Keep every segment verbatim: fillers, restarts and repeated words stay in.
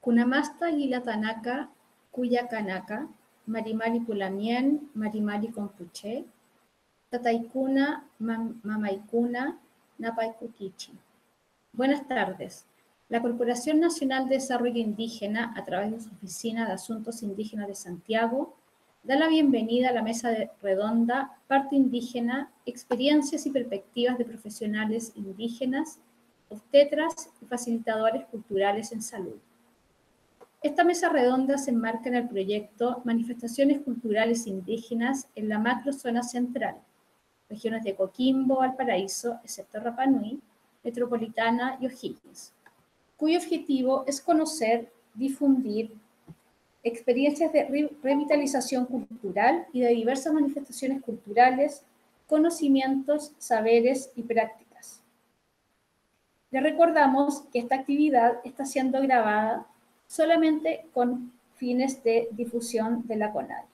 Kunamasta Gila Tanaka, Kuya Kanaka, Marimari Pulamien, Marimari Compuche, Tataikuna, Mam Mamaikuna, Napaikukichi. Buenas tardes. La Corporación Nacional de Desarrollo Indígena, a través de su Oficina de Asuntos Indígenas de Santiago, da la bienvenida a la mesa de redonda Parte Indígena, Experiencias y Perspectivas de Profesionales Indígenas, Obstetras y Facilitadores Culturales en Salud. Esta mesa redonda se enmarca en el proyecto Manifestaciones Culturales Indígenas en la macrozona central, regiones de Coquimbo, Valparaíso, excepto Rapa Nui, Metropolitana y O'Higgins, cuyo objetivo es conocer, difundir experiencias de re revitalización cultural y de diversas manifestaciones culturales, conocimientos, saberes y prácticas. Les recordamos que esta actividad está siendo grabada solamente con fines de difusión de la CONADI.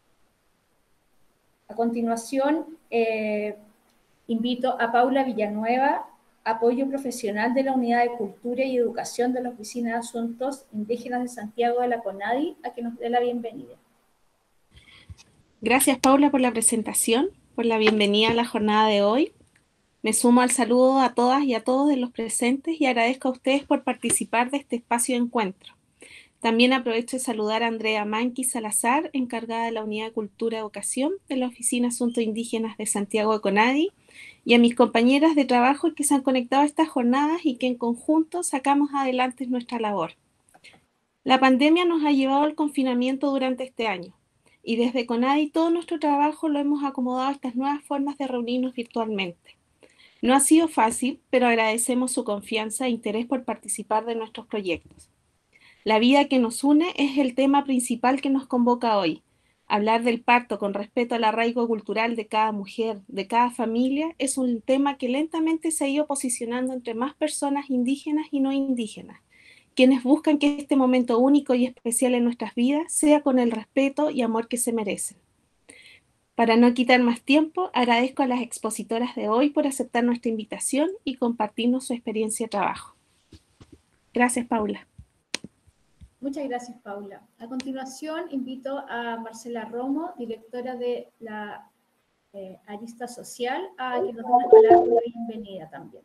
A continuación, eh, invito a Paula Villanueva, apoyo profesional de la Unidad de Cultura y Educación de la Oficina de Asuntos Indígenas de Santiago de la CONADI, a que nos dé la bienvenida. Gracias, Paula, por la presentación, por la bienvenida a la jornada de hoy. Me sumo al saludo a todas y a todos de los presentes y agradezco a ustedes por participar de este espacio de encuentro. También aprovecho de saludar a Andrea Manqui Salazar, encargada de la Unidad de Cultura y Educación de la Oficina de Asuntos Indígenas de Santiago de CONADI, y a mis compañeras de trabajo que se han conectado a estas jornadas y que en conjunto sacamos adelante nuestra labor. La pandemia nos ha llevado al confinamiento durante este año, y desde CONADI todo nuestro trabajo lo hemos acomodado a estas nuevas formas de reunirnos virtualmente. No ha sido fácil, pero agradecemos su confianza e interés por participar de nuestros proyectos. La vida que nos une es el tema principal que nos convoca hoy. Hablar del parto con respeto al arraigo cultural de cada mujer, de cada familia, es un tema que lentamente se ha ido posicionando entre más personas indígenas y no indígenas, quienes buscan que este momento único y especial en nuestras vidas sea con el respeto y amor que se merecen. Para no quitar más tiempo, agradezco a las expositoras de hoy por aceptar nuestra invitación y compartirnos su experiencia de trabajo. Gracias, Paula. Muchas gracias, Paula. A continuación, invito a Marcela Romo, directora de la eh, Arista Social, a que nos dé una palabra de bienvenida también.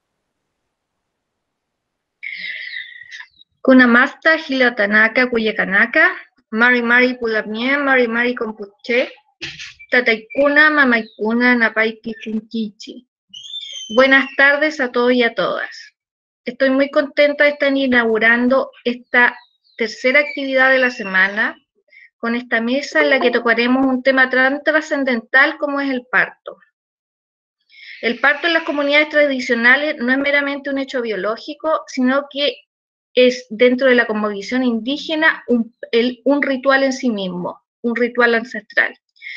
Kunamasta Hilatanaka Kuyekanaka, Mari Mari Pulamien, Mari Mari Compuche, Tataikuna Mamaikuna Napaiki Chinchichi. Buenas tardes a todos y a todas. Estoy muy contenta de estar inaugurando esta tercera actividad de la semana con esta mesa en la que tocaremos un tema tan trascendental como es el parto. El parto en las comunidades tradicionales no es meramente un hecho biológico, sino que es dentro de la cosmovisión indígena un, el, un ritual en sí mismo, un ritual ancestral.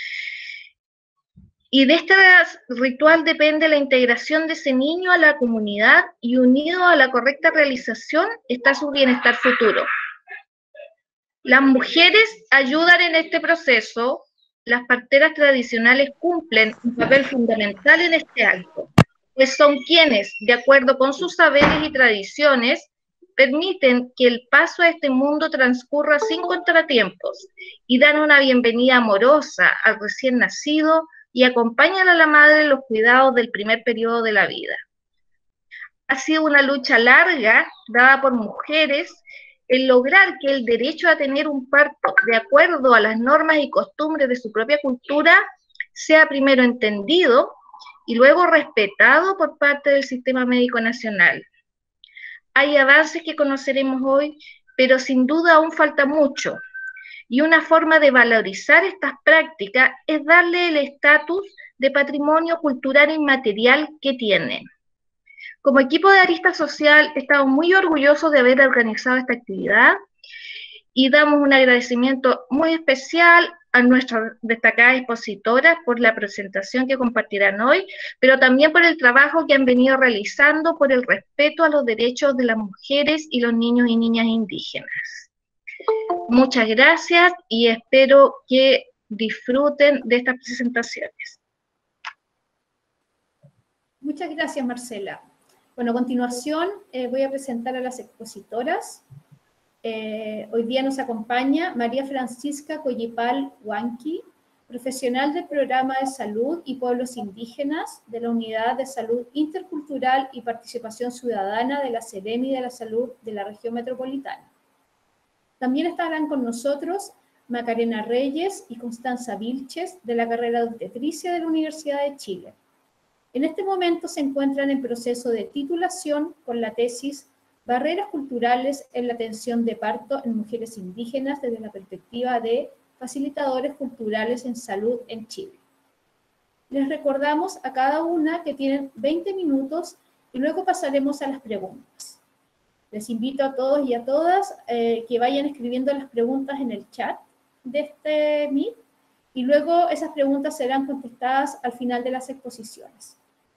Y de este ritual depende la integración de ese niño a la comunidad y unido a la correcta realización está su bienestar futuro. Las mujeres ayudan en este proceso, las parteras tradicionales cumplen un papel fundamental en este acto, pues son quienes, de acuerdo con sus saberes y tradiciones, permiten que el paso a este mundo transcurra sin contratiempos y dan una bienvenida amorosa al recién nacido y acompañan a la madre en los cuidados del primer periodo de la vida. Ha sido una lucha larga, dada por mujeres, el lograr que el derecho a tener un parto de acuerdo a las normas y costumbres de su propia cultura sea primero entendido y luego respetado por parte del sistema médico nacional. Hay avances que conoceremos hoy, pero sin duda aún falta mucho. Y una forma de valorizar estas prácticas es darle el estatus de patrimonio cultural inmaterial que tienen. Como equipo de Arista Social estamos muy orgullosos de haber organizado esta actividad y damos un agradecimiento muy especial a nuestras destacadas expositoras por la presentación que compartirán hoy, pero también por el trabajo que han venido realizando por el respeto a los derechos de las mujeres y los niños y niñas indígenas. Muchas gracias y espero que disfruten de estas presentaciones. Muchas gracias, Marcela. Bueno, a continuación eh, voy a presentar a las expositoras. Eh, hoy día nos acompaña María Francisca Collipal Huanqui, profesional del Programa de Salud y Pueblos Indígenas de la Unidad de Salud Intercultural y Participación Ciudadana de la Seremi de la Salud de la Región Metropolitana. También estarán con nosotros Macarena Reyes y Constanza Vilches de la carrera de obstetricia de la Universidad de Chile. En este momento se encuentran en proceso de titulación con la tesis Barreras culturales en la atención de parto en mujeres indígenas desde la perspectiva de facilitadores culturales en salud en Chile. Les recordamos a cada una que tienen veinte minutos y luego pasaremos a las preguntas. Les invito a todos y a todas eh, que vayan escribiendo las preguntas en el chat de este Meet y luego esas preguntas serán contestadas al final de las exposiciones.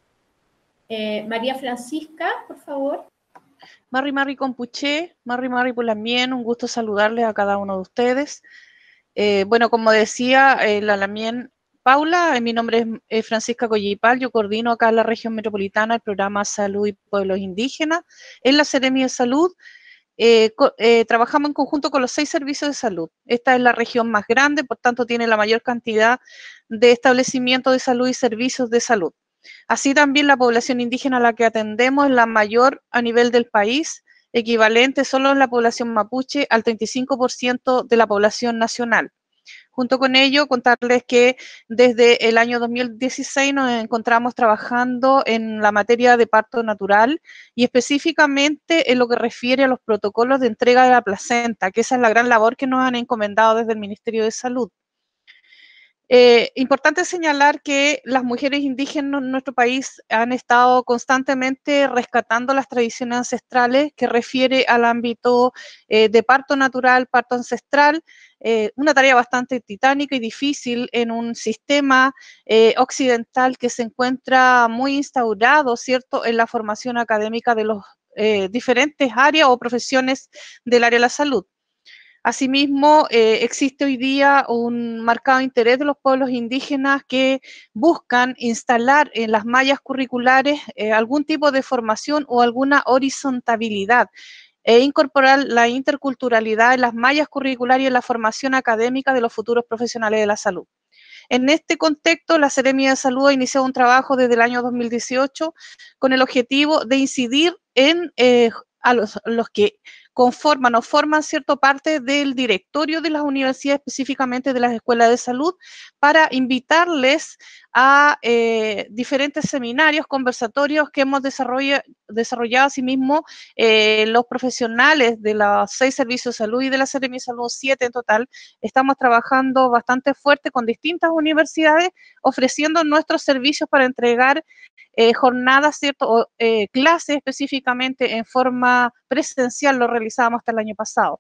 Eh, María Francisca, por favor. Marri Marri Compuché, Marri Marri Pulamien, un gusto saludarles a cada uno de ustedes. Eh, bueno, como decía eh, la Lamien Paula, eh, mi nombre es eh, Francisca Collipal, yo coordino acá en la región metropolitana el programa Salud y Pueblos Indígenas en la Seremi de Salud. Eh, eh, trabajamos en conjunto con los seis servicios de salud. Esta es la región más grande, por tanto tiene la mayor cantidad de establecimientos de salud y servicios de salud. Así también la población indígena a la que atendemos es la mayor a nivel del país, equivalente solo en la población mapuche al treinta y cinco por ciento de la población nacional. Junto con ello, contarles que desde el año dos mil dieciséis nos encontramos trabajando en la materia de parto natural y específicamente en lo que refiere a los protocolos de entrega de la placenta, que esa es la gran labor que nos han encomendado desde el Ministerio de Salud. Eh, importante señalar que las mujeres indígenas en nuestro país han estado constantemente rescatando las tradiciones ancestrales que refiere al ámbito eh, de parto natural, parto ancestral, eh, una tarea bastante titánica y difícil en un sistema eh, occidental que se encuentra muy instaurado, ¿cierto?, en la formación académica de las eh, diferentes áreas o profesiones del área de la salud. Asimismo, eh, existe hoy día un marcado interés de los pueblos indígenas que buscan instalar en las mallas curriculares eh, algún tipo de formación o alguna horizontabilidad e incorporar la interculturalidad en las mallas curriculares y en la formación académica de los futuros profesionales de la salud. En este contexto, la Seremi de Salud ha iniciado un trabajo desde el año dos mil dieciocho con el objetivo de incidir en eh, a los, los que conforman o forman cierta parte del directorio de las universidades, específicamente de las escuelas de salud, para invitarles a eh, diferentes seminarios, conversatorios que hemos desarrollado, desarrollado asimismo eh, los profesionales de los seis servicios de salud y de la Seremi de Salud, siete en total. Estamos trabajando bastante fuerte con distintas universidades, ofreciendo nuestros servicios para entregar eh, jornadas, ¿cierto? O eh, clases específicamente en forma presencial, lo realizábamos hasta el año pasado.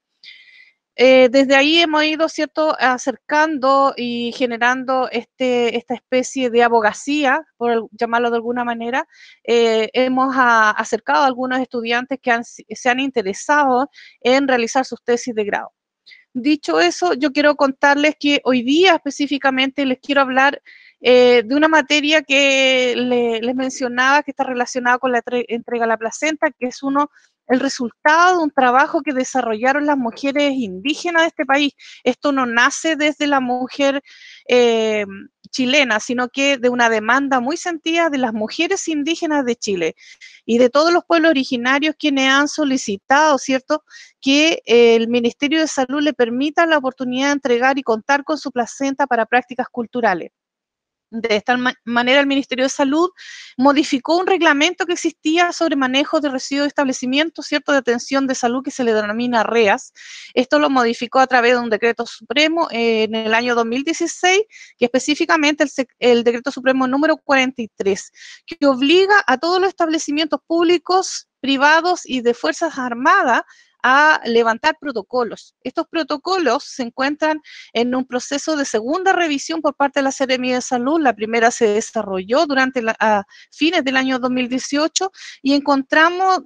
Eh, desde ahí hemos ido, ¿cierto?, acercando y generando este, esta especie de abogacía, por llamarlo de alguna manera. Eh, hemos a, acercado a algunos estudiantes que han, se han interesado en realizar sus tesis de grado. Dicho eso, yo quiero contarles que hoy día específicamente les quiero hablar eh, de una materia que le, les mencionaba que está relacionada con la entrega de la placenta, que es uno el resultado de un trabajo que desarrollaron las mujeres indígenas de este país. Esto no nace desde la mujer eh, chilena, sino que de una demanda muy sentida de las mujeres indígenas de Chile y de todos los pueblos originarios quienes han solicitado, ¿cierto?, que eh, el Ministerio de Salud le permita la oportunidad de entregar y contar con su placenta para prácticas culturales. De esta ma manera, el Ministerio de Salud modificó un reglamento que existía sobre manejo de residuos de establecimientos, ¿cierto?, de atención de salud que se le denomina REAS. Esto lo modificó a través de un decreto supremo eh, en el año dos mil dieciséis, que específicamente el, el decreto supremo número cuarenta y tres, que obliga a todos los establecimientos públicos, privados y de Fuerzas Armadas a levantar protocolos. Estos protocolos se encuentran en un proceso de segunda revisión por parte de la Seremi de Salud. La primera se desarrolló durante la, a fines del año dos mil dieciocho y encontramos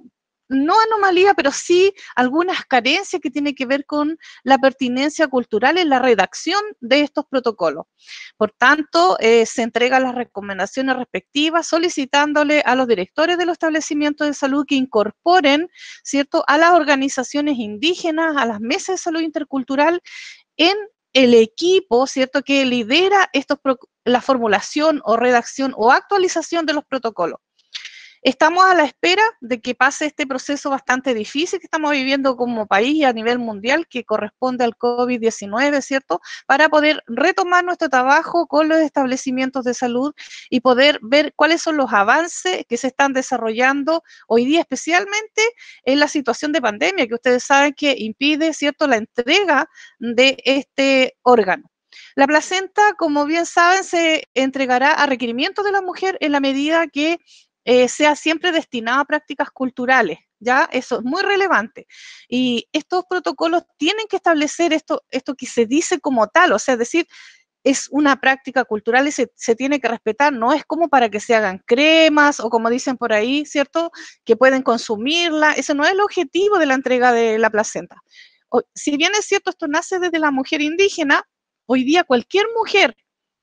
no anomalía, pero sí algunas carencias que tienen que ver con la pertinencia cultural en la redacción de estos protocolos. Por tanto, eh, se entregan las recomendaciones respectivas solicitándole a los directores de los establecimientos de salud que incorporen, ¿cierto?, a las organizaciones indígenas, a las mesas de salud intercultural en el equipo, ¿cierto?, que lidera estos, la formulación o redacción o actualización de los protocolos. Estamos a la espera de que pase este proceso bastante difícil que estamos viviendo como país y a nivel mundial, que corresponde al COVID diecinueve, ¿cierto?, para poder retomar nuestro trabajo con los establecimientos de salud y poder ver cuáles son los avances que se están desarrollando hoy día, especialmente en la situación de pandemia, que ustedes saben que impide, ¿cierto?, la entrega de este órgano. La placenta, como bien saben, se entregará a requerimiento de la mujer en la medida que Eh, sea siempre destinado a prácticas culturales, ¿ya? Eso es muy relevante. Y estos protocolos tienen que establecer esto, esto que se dice como tal, o sea, es decir, es una práctica cultural y se, se tiene que respetar, no es como para que se hagan cremas o como dicen por ahí, ¿cierto?, que pueden consumirla, ese no es el objetivo de la entrega de la placenta. O, si bien es cierto, esto nace desde la mujer indígena, hoy día cualquier mujer,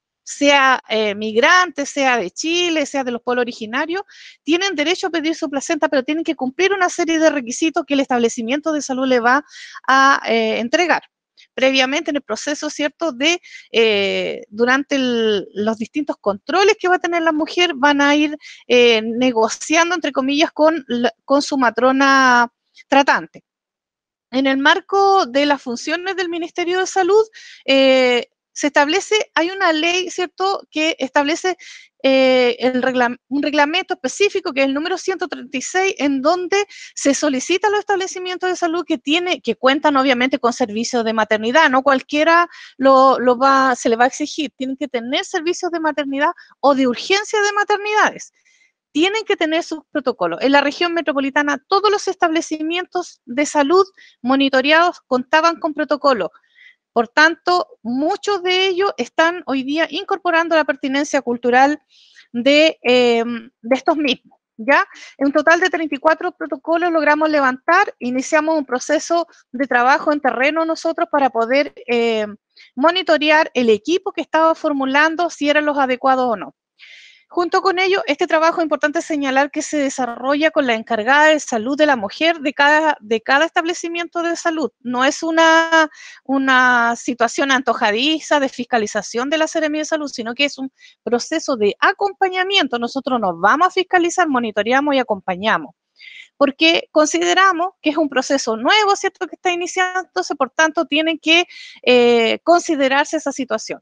sea eh, migrante, sea de Chile, sea de los pueblos originarios, tienen derecho a pedir su placenta, pero tienen que cumplir una serie de requisitos que el establecimiento de salud le va a eh, entregar previamente en el proceso, ¿cierto?, de, eh, durante el, los distintos controles que va a tener la mujer, van a ir eh, negociando, entre comillas, con, la, con su matrona tratante. En el marco de las funciones del Ministerio de Salud, eh, se establece, hay una ley, ¿cierto?, que establece eh, el regla, un reglamento específico, que es el número ciento treinta y seis, en donde se solicita a los establecimientos de salud que, tiene, que cuentan obviamente con servicios de maternidad, no cualquiera lo, lo va, se le va a exigir, tienen que tener servicios de maternidad o de urgencia de maternidades. Tienen que tener sus protocolos. En la región metropolitana, todos los establecimientos de salud monitoreados contaban con protocolos. Por tanto, muchos de ellos están hoy día incorporando la pertinencia cultural de, eh, de estos mismos, ¿ya? En un total de treinta y cuatro protocolos logramos levantar, iniciamos un proceso de trabajo en terreno nosotros para poder eh, monitorear el equipo que estaba formulando si eran los adecuados o no. Junto con ello, este trabajo es importante señalar que se desarrolla con la encargada de salud de la mujer de cada, de cada establecimiento de salud. No es una, una situación antojadiza de fiscalización de la Seremía de Salud, sino que es un proceso de acompañamiento. Nosotros nos vamos a fiscalizar, monitoreamos y acompañamos, porque consideramos que es un proceso nuevo, ¿cierto?, que está iniciándose, por tanto, tienen que eh, considerarse esa situación.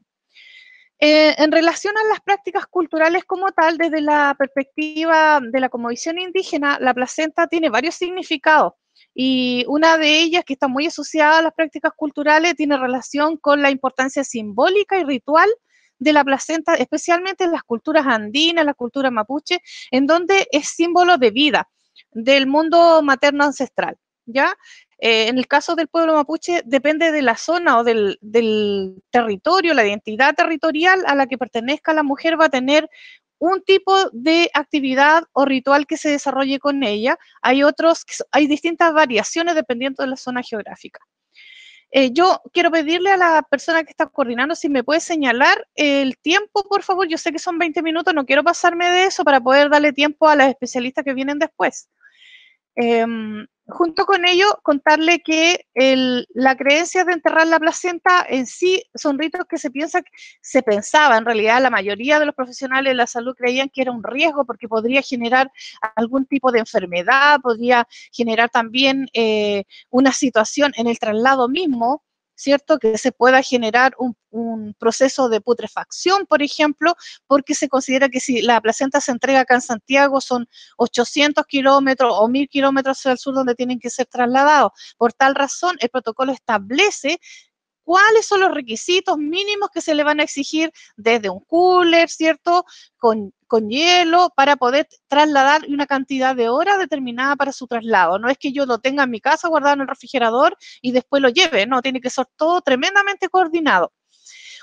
Eh, en relación a las prácticas culturales como tal, desde la perspectiva de la cosmovisión indígena, la placenta tiene varios significados y una de ellas, que está muy asociada a las prácticas culturales, tiene relación con la importancia simbólica y ritual de la placenta, especialmente en las culturas andinas, la cultura mapuche, en donde es símbolo de vida, del mundo materno ancestral, ¿ya? Eh, en el caso del pueblo mapuche, depende de la zona o del, del territorio, la identidad territorial a la que pertenezca la mujer va a tener un tipo de actividad o ritual que se desarrolle con ella. Hay otros, hay distintas variaciones dependiendo de la zona geográfica. Eh, yo quiero pedirle a la persona que está coordinando si me puede señalar el tiempo, por favor. Yo sé que son veinte minutos, no quiero pasarme de eso para poder darle tiempo a las especialistas que vienen después. Eh, junto con ello, contarle que el, la creencia de enterrar la placenta en sí son ritos que se piensa, se pensaba, en realidad la mayoría de los profesionales de la salud creían que era un riesgo porque podría generar algún tipo de enfermedad, podría generar también eh, una situación en el traslado mismo, ¿cierto?, que se pueda generar un, un proceso de putrefacción, por ejemplo, porque se considera que si la placenta se entrega acá en Santiago son ochocientos kilómetros o mil kilómetros hacia el sur donde tienen que ser trasladados. Por tal razón, el protocolo establece cuáles son los requisitos mínimos que se le van a exigir desde un cooler, ¿cierto?, con, con hielo, para poder trasladar una cantidad de horas determinada para su traslado. No es que yo lo tenga en mi casa guardado en el refrigerador y después lo lleve, no, tiene que ser todo tremendamente coordinado.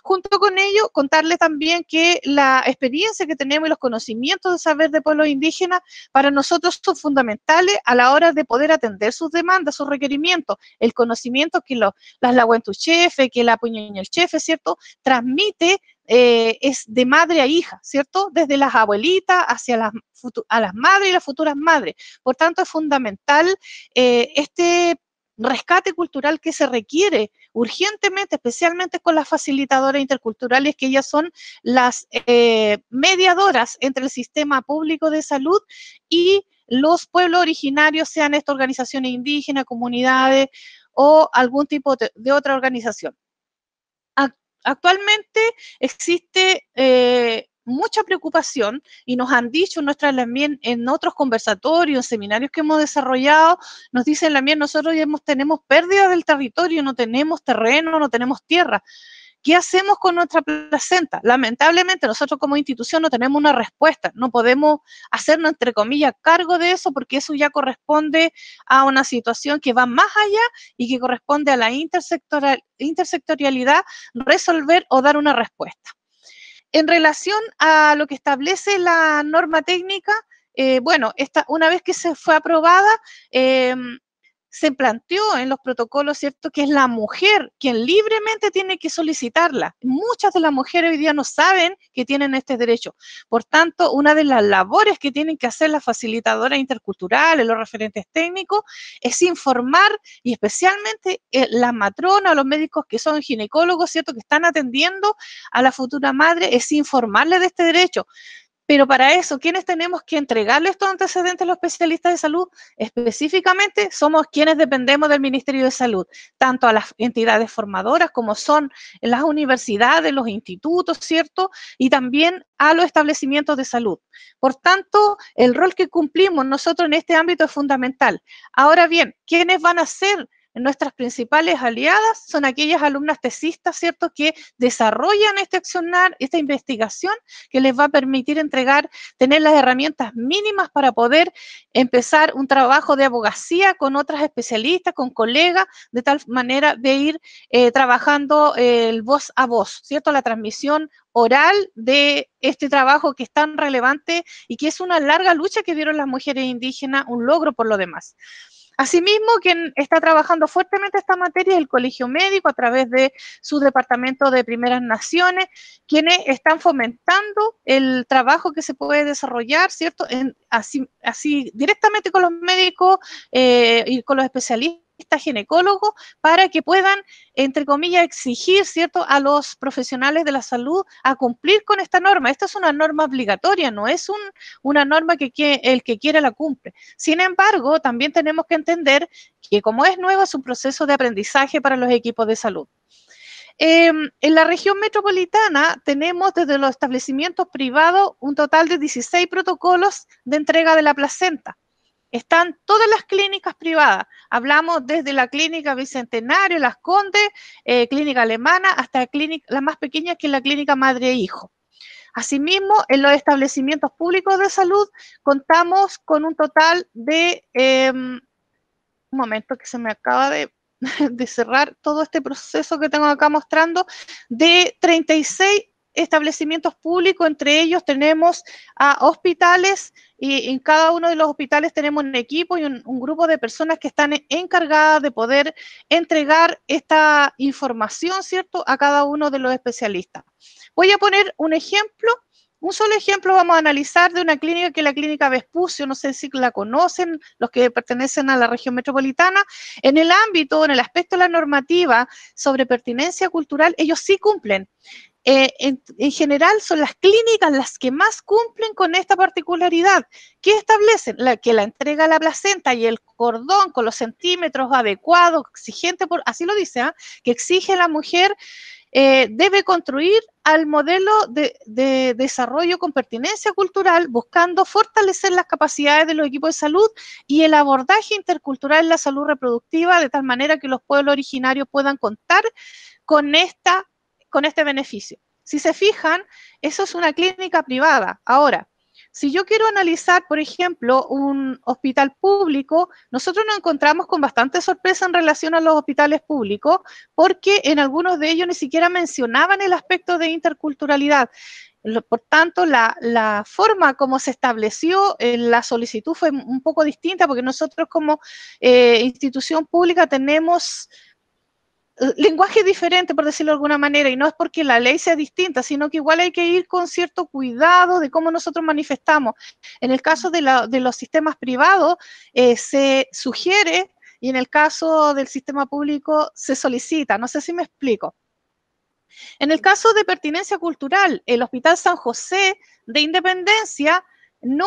Junto con ello, contarles también que la experiencia que tenemos y los conocimientos de saber de pueblos indígenas para nosotros son fundamentales a la hora de poder atender sus demandas, sus requerimientos. El conocimiento que lo, las Lahuentuchefe, que la Puñuñelchefe, ¿cierto?, transmite eh, es de madre a hija, ¿cierto? Desde las abuelitas hacia las, a las madres y las futuras madres. Por tanto, es fundamental eh, este rescate cultural que se requiere urgentemente, especialmente con las facilitadoras interculturales, que ellas son las eh, mediadoras entre el sistema público de salud y los pueblos originarios, sean estas organizaciones indígenas, comunidades o algún tipo de, de otra organización. Actualmente existe eh, mucha preocupación y nos han dicho nuestras también en otros conversatorios, seminarios que hemos desarrollado, nos dicen también nosotros ya hemos, tenemos pérdida del territorio, no tenemos terreno, no tenemos tierra. ¿Qué hacemos con nuestra placenta? Lamentablemente nosotros como institución no tenemos una respuesta, no podemos hacernos entre comillas cargo de eso porque eso ya corresponde a una situación que va más allá y que corresponde a la intersectorial, intersectorialidad resolver o dar una respuesta. En relación a lo que establece la norma técnica, eh, bueno, esta, una vez que se fue aprobada, eh, se planteó en los protocolos, ¿cierto?, que es la mujer quien libremente tiene que solicitarla. Muchas de las mujeres hoy día no saben que tienen este derecho. Por tanto, una de las labores que tienen que hacer las facilitadoras interculturales, los referentes técnicos, es informar, y especialmente eh, las matronas, los médicos que son ginecólogos, ¿cierto?, que están atendiendo a la futura madre, es informarle de este derecho. Pero para eso, ¿quiénes tenemos que entregarle estos antecedentes a los especialistas de salud? Específicamente, somos quienes dependemos del Ministerio de Salud, tanto a las entidades formadoras como son las universidades, los institutos, ¿cierto? Y también a los establecimientos de salud. Por tanto, el rol que cumplimos nosotros en este ámbito es fundamental. Ahora bien, ¿quiénes van a ser nuestras principales aliadas? Son aquellas alumnas tesistas, ¿cierto?, que desarrollan este accionar, esta investigación que les va a permitir entregar, tener las herramientas mínimas para poder empezar un trabajo de abogacía con otras especialistas, con colegas, de tal manera de ir eh, trabajando eh, el voz a voz, ¿cierto?, la transmisión oral de este trabajo que es tan relevante y que es una larga lucha que dieron las mujeres indígenas, un logro por lo demás. Asimismo, quien está trabajando fuertemente esta materia es el Colegio Médico a través de su departamento de Primeras Naciones, quienes están fomentando el trabajo que se puede desarrollar, ¿cierto?, en, así, así directamente con los médicos eh, y con los especialistas ginecólogos para que puedan, entre comillas, exigir, ¿cierto?, a los profesionales de la salud a cumplir con esta norma. Esta es una norma obligatoria, no es un, una norma que, que el que quiera la cumple. Sin embargo, también tenemos que entender que como es nuevo, es un proceso de aprendizaje para los equipos de salud. Eh, en la región metropolitana tenemos desde los establecimientos privados un total de dieciséis protocolos de entrega de la placenta. Están todas las clínicas privadas. Hablamos desde la clínica Bicentenario, Las Condes, eh, clínica alemana, hasta clínica, la más pequeña que es la clínica Madre e Hijo. Asimismo, en los establecimientos públicos de salud contamos con un total de, eh, un momento que se me acaba de, de cerrar todo este proceso que tengo acá mostrando, de treinta y seis establecimientos públicos, entre ellos tenemos a hospitales y en cada uno de los hospitales tenemos un equipo y un, un grupo de personas que están encargadas de poder entregar esta información, ¿cierto?, a cada uno de los especialistas. Voy a poner un ejemplo, un solo ejemplo vamos a analizar de una clínica que es la clínica Vespucio, no sé si la conocen los que pertenecen a la región metropolitana. En el ámbito, en el aspecto de la normativa sobre pertinencia cultural, ellos sí cumplen. Eh, en, en general son las clínicas las que más cumplen con esta particularidad. ¿Qué establecen? La, que la entrega de la placenta y el cordón con los centímetros adecuados, exigente, por, así lo dice, ¿eh? que exige la mujer, eh, debe construir al modelo de, de desarrollo con pertinencia cultural, buscando fortalecer las capacidades de los equipos de salud y el abordaje intercultural en la salud reproductiva, de tal manera que los pueblos originarios puedan contar con esta con este beneficio. Si se fijan, eso es una clínica privada. Ahora, Si yo quiero analizar, por ejemplo, un hospital público, nosotros nos encontramos con bastante sorpresa en relación a los hospitales públicos, porque en algunos de ellos ni siquiera mencionaban el aspecto de interculturalidad. Por tanto, la, la forma como se estableció eh, la solicitud fue un poco distinta, porque nosotros como eh, institución pública tenemos lenguaje diferente, por decirlo de alguna manera, y no es porque la ley sea distinta, sino que igual hay que ir con cierto cuidado de cómo nosotros manifestamos. En el caso de, la, de los sistemas privados, eh, se sugiere, y en el caso del sistema público se solicita. No sé si me explico. En el caso de pertinencia cultural, el Hospital San José de Independencia no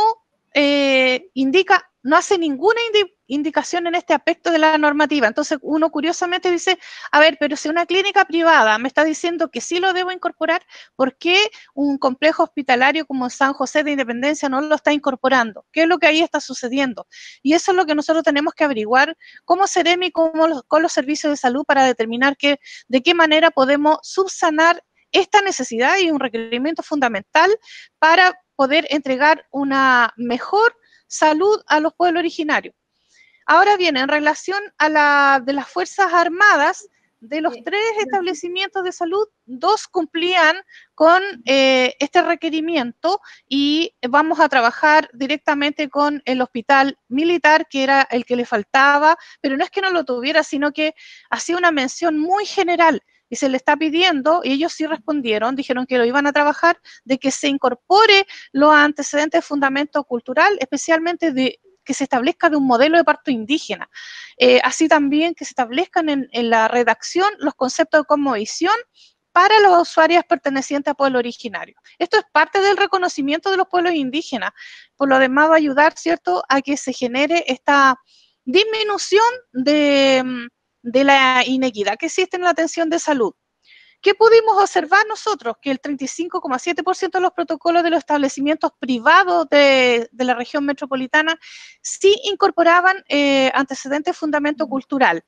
eh, indica, no hace ninguna indi indicación en este aspecto de la normativa. Entonces uno curiosamente dice, a ver, pero si una clínica privada me está diciendo que sí lo debo incorporar, ¿por qué un complejo hospitalario como San José de Independencia no lo está incorporando? ¿Qué es lo que ahí está sucediendo? Y eso es lo que nosotros tenemos que averiguar como Ceremi, como los, con los servicios de salud, para determinar que, de qué manera podemos subsanar esta necesidad y un requerimiento fundamental para poder entregar una mejor salud a los pueblos originarios. Ahora bien, en relación a la de las Fuerzas Armadas, de los tres establecimientos de salud, dos cumplían con eh, este requerimiento y vamos a trabajar directamente con el hospital militar, que era el que le faltaba, pero no es que no lo tuviera, sino que hacía una mención muy general y se le está pidiendo, y ellos sí respondieron, dijeron que lo iban a trabajar, de que se incorpore los antecedentes de fundamento cultural, especialmente de que se establezca de un modelo de parto indígena. Eh, así también que se establezcan en, en la redacción los conceptos de cosmovisión para los usuarios pertenecientes a pueblos originarios. Esto es parte del reconocimiento de los pueblos indígenas. Por lo demás va a ayudar, ¿cierto?, a que se genere esta disminución de, de la inequidad que existe en la atención de salud. ¿Qué pudimos observar nosotros? Que el treinta y cinco coma siete por ciento de los protocolos de los establecimientos privados de, de la región metropolitana sí incorporaban eh, antecedentes de fundamento cultural.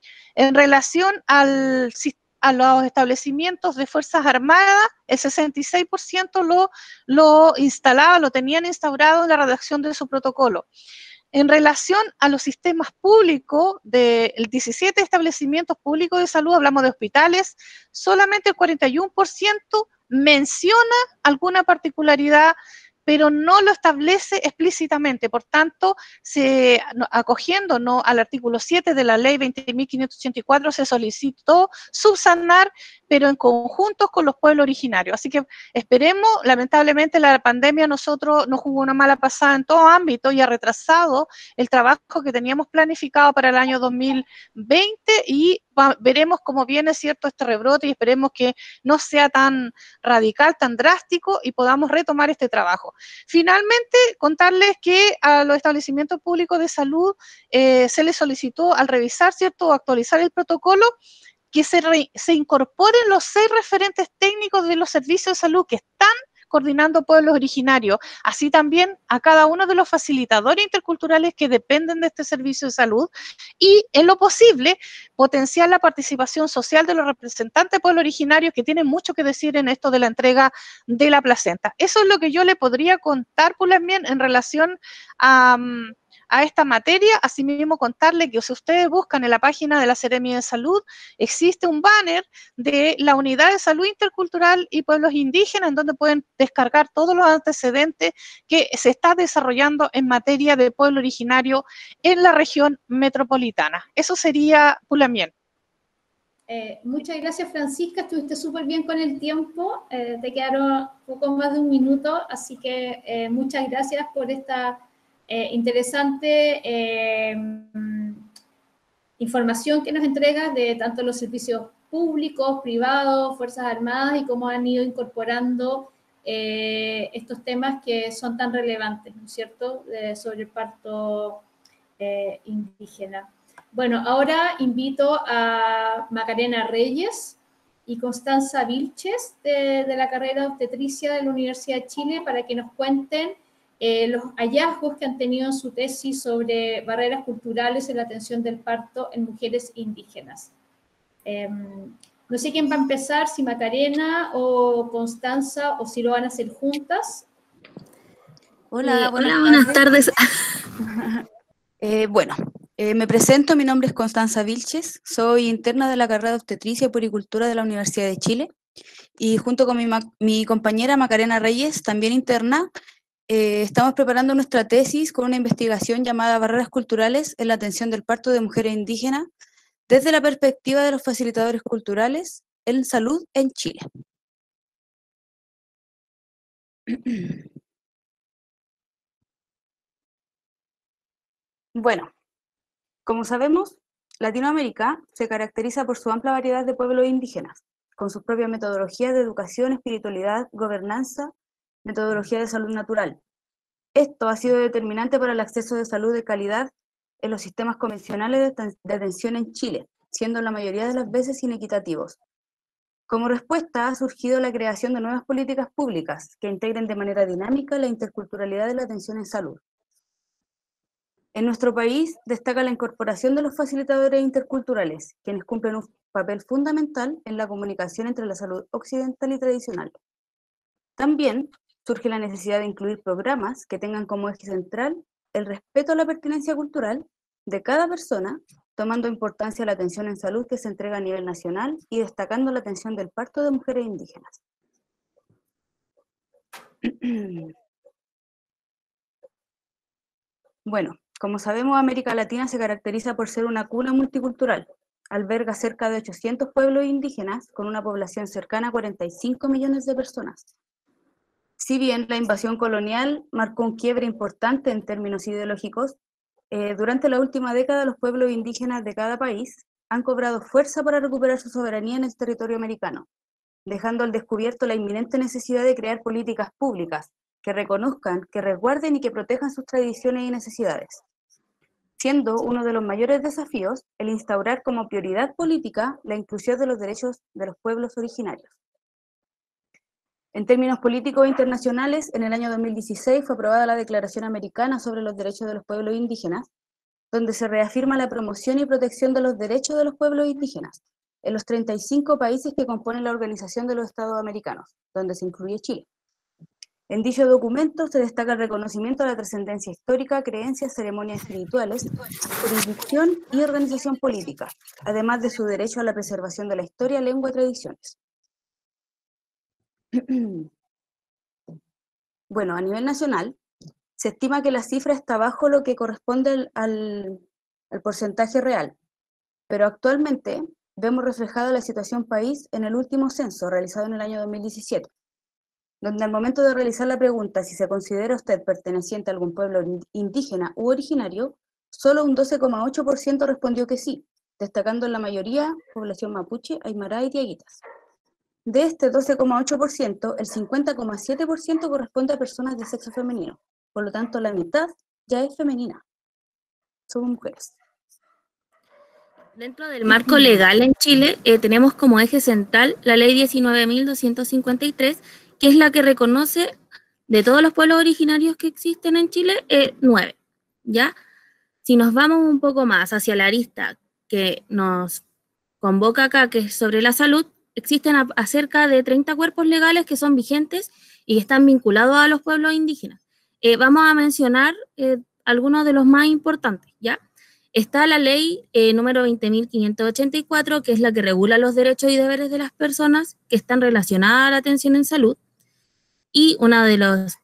En relación al, a los establecimientos de Fuerzas Armadas, el sesenta y seis por ciento lo, lo instalaba, lo tenían instaurado en la redacción de su protocolo. En relación a los sistemas públicos, de diecisiete establecimientos públicos de salud, hablamos de hospitales, solamente el cuarenta y uno por ciento menciona alguna particularidad, pero no lo establece explícitamente. Por tanto, se, acogiéndonos al artículo siete de la ley veinte mil quinientos ochenta y cuatro, se solicitó subsanar, pero en conjunto con los pueblos originarios. Así que esperemos, lamentablemente la pandemia nosotros nos jugó una mala pasada en todo ámbito y ha retrasado el trabajo que teníamos planificado para el año dos mil veinte, y va, veremos cómo viene, ¿cierto?, este rebrote, y esperemos que no sea tan radical, tan drástico, y podamos retomar este trabajo. Finalmente, contarles que a los establecimientos públicos de salud eh, se les solicitó, al revisar, ¿cierto?, o actualizar el protocolo, que se, re, se incorporen los seis referentes técnicos de los servicios de salud que están coordinando pueblos originarios, así también a cada uno de los facilitadores interculturales que dependen de este servicio de salud, y en lo posible potenciar la participación social de los representantes de pueblos originarios, que tienen mucho que decir en esto de la entrega de la placenta. Eso es lo que yo le podría contar, pues, también en relación a... Um, a esta materia. Asimismo, contarle que si ustedes buscan en la página de la Seremi de Salud, existe un banner de la Unidad de Salud Intercultural y Pueblos Indígenas, en donde pueden descargar todos los antecedentes que se está desarrollando en materia de pueblo originario en la región metropolitana. Eso sería Pulamien. Eh, muchas gracias, Francisca, estuviste súper bien con el tiempo, eh, te quedaron poco más de un minuto, así que eh, muchas gracias por esta Eh, interesante eh, información que nos entregas de tanto los servicios públicos, privados, Fuerzas Armadas, y cómo han ido incorporando eh, estos temas que son tan relevantes, ¿no es cierto?, de, sobre el parto eh, indígena. Bueno, ahora invito a Macarena Reyes y Constanza Vilches de, de la carrera de obstetricia de la Universidad de Chile para que nos cuenten Eh, los hallazgos que han tenido en su tesis sobre barreras culturales en la atención del parto en mujeres indígenas. Eh, no sé quién va a empezar, si Macarena o Constanza, o si lo van a hacer juntas. Hola, Eh, buenas, hola, buenas tardes. Eh, bueno, eh, me presento, mi nombre es Constanza Vilches, soy interna de la carrera de Obstetricia y Puericultura de la Universidad de Chile, y junto con mi, mi compañera Macarena Reyes, también interna, eh, estamos preparando nuestra tesis con una investigación llamada Barreras Culturales en la atención del parto de mujeres indígenas, desde la perspectiva de los facilitadores culturales en salud en Chile. Bueno, como sabemos, Latinoamérica se caracteriza por su amplia variedad de pueblos indígenas, con sus propias metodologías de educación, espiritualidad, gobernanza, metodología de salud natural. Esto ha sido determinante para el acceso de salud de calidad en los sistemas convencionales de atención en Chile, siendo la mayoría de las veces inequitativos. Como respuesta ha surgido la creación de nuevas políticas públicas que integren de manera dinámica la interculturalidad de la atención en salud. En nuestro país destaca la incorporación de los facilitadores interculturales, quienes cumplen un papel fundamental en la comunicación entre la salud occidental y tradicional. También surge la necesidad de incluir programas que tengan como eje central el respeto a la pertinencia cultural de cada persona, tomando importancia la atención en salud que se entrega a nivel nacional y destacando la atención del parto de mujeres indígenas. Bueno, como sabemos, América Latina se caracteriza por ser una cuna multicultural. Alberga cerca de ochocientos pueblos indígenas con una población cercana a cuarenta y cinco millones de personas. Si bien la invasión colonial marcó un quiebre importante en términos ideológicos, eh, durante la última década los pueblos indígenas de cada país han cobrado fuerza para recuperar su soberanía en el territorio americano, dejando al descubierto la inminente necesidad de crear políticas públicas que reconozcan, que resguarden y que protejan sus tradiciones y necesidades, siendo uno de los mayores desafíos el instaurar como prioridad política la inclusión de los derechos de los pueblos originarios. En términos políticos internacionales, en el año dos mil dieciséis fue aprobada la Declaración Americana sobre los Derechos de los Pueblos Indígenas, donde se reafirma la promoción y protección de los derechos de los pueblos indígenas en los treinta y cinco países que componen la Organización de los Estados Americanos, donde se incluye Chile. En dicho documento se destaca el reconocimiento de la trascendencia histórica, creencias, ceremonias espirituales, jurisdicción y organización política, además de su derecho a la preservación de la historia, lengua y tradiciones. Bueno, a nivel nacional, se estima que la cifra está bajo lo que corresponde al, al, al porcentaje real, pero actualmente vemos reflejada la situación país en el último censo realizado en el año dos mil diecisiete, donde al momento de realizar la pregunta si se considera usted perteneciente a algún pueblo indígena u originario, solo un doce coma ocho por ciento respondió que sí, destacando en la mayoría población mapuche, aymara y diaguitas. De este doce coma ocho por ciento, el cincuenta coma siete por ciento corresponde a personas de sexo femenino, por lo tanto la mitad ya es femenina. Somos mujeres. Dentro del marco legal en Chile eh, tenemos como eje central la ley diecinueve mil doscientos cincuenta y tres, que es la que reconoce de todos los pueblos originarios que existen en Chile, eh, nueve, ¿ya? Si nos vamos un poco más hacia la arista que nos convoca acá, que es sobre la salud, existen a, a cerca de treinta cuerpos legales que son vigentes y que están vinculados a los pueblos indígenas. Eh, vamos a mencionar eh, algunos de los más importantes, ¿ya? Está la ley eh, número veinte mil quinientos ochenta y cuatro, que es la que regula los derechos y deberes de las personas que están relacionadas a la atención en salud, y uno de los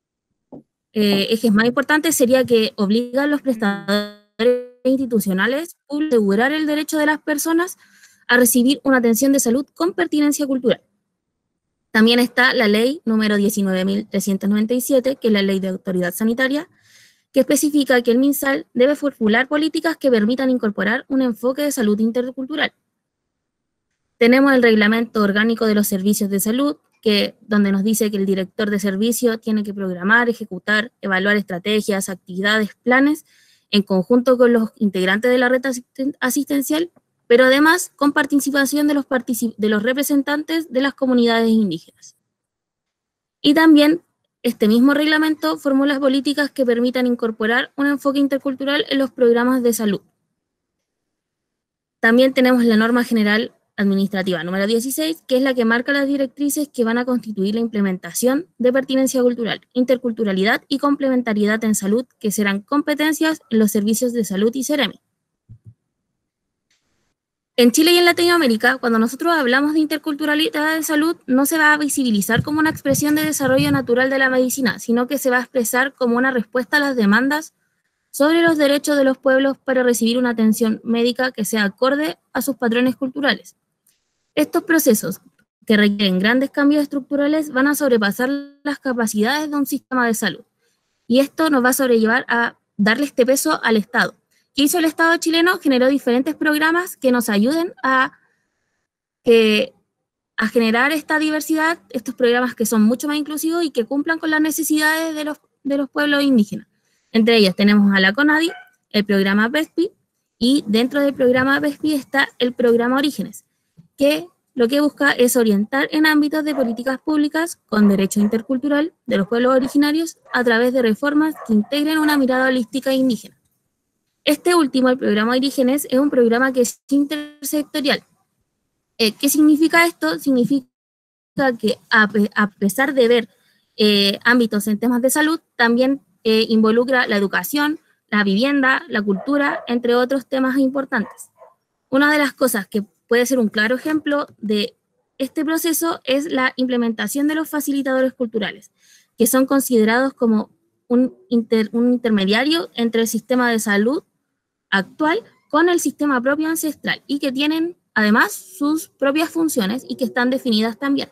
eh, ejes más importantes sería que obliga a los prestadores institucionales a asegurar el derecho de las personas a recibir una atención de salud con pertinencia cultural. También está la ley número diecinueve mil trescientos noventa y siete, que es la ley de autoridad sanitaria, que especifica que el MinSal debe formular políticas que permitan incorporar un enfoque de salud intercultural. Tenemos el reglamento orgánico de los servicios de salud, que, donde nos dice que el director de servicio tiene que programar, ejecutar, evaluar estrategias, actividades, planes, en conjunto con los integrantes de la red asistencial, pero además con participación de los, particip- de los representantes de las comunidades indígenas. Y también este mismo reglamento formula políticas que permitan incorporar un enfoque intercultural en los programas de salud. También tenemos la norma general administrativa número dieciséis, que es la que marca las directrices que van a constituir la implementación de pertinencia cultural, interculturalidad y complementariedad en salud, que serán competencias en los servicios de salud y Ceremi. En Chile y en Latinoamérica, cuando nosotros hablamos de interculturalidad en salud, no se va a visibilizar como una expresión de desarrollo natural de la medicina, sino que se va a expresar como una respuesta a las demandas sobre los derechos de los pueblos para recibir una atención médica que sea acorde a sus patrones culturales. Estos procesos, que requieren grandes cambios estructurales, van a sobrepasar las capacidades de un sistema de salud. Y esto nos va a sobrellevar a darle este peso al Estado. ¿Qué hizo el Estado chileno? Generó diferentes programas que nos ayuden a, que, a generar esta diversidad, estos programas que son mucho más inclusivos y que cumplan con las necesidades de los, de los pueblos indígenas. Entre ellos tenemos a la CONADI, el programa PESPI, y dentro del programa PESPI está el programa Orígenes, que lo que busca es orientar en ámbitos de políticas públicas con derecho intercultural de los pueblos originarios a través de reformas que integren una mirada holística e indígena. Este último, el programa Orígenes, es un programa que es intersectorial. Eh, ¿Qué significa esto? Significa que a, a pesar de ver eh, ámbitos en temas de salud, también eh, involucra la educación, la vivienda, la cultura, entre otros temas importantes. Una de las cosas que puede ser un claro ejemplo de este proceso es la implementación de los facilitadores culturales, que son considerados como un, inter, un intermediario entre el sistema de salud actual con el sistema propio ancestral y que tienen además sus propias funciones y que están definidas también.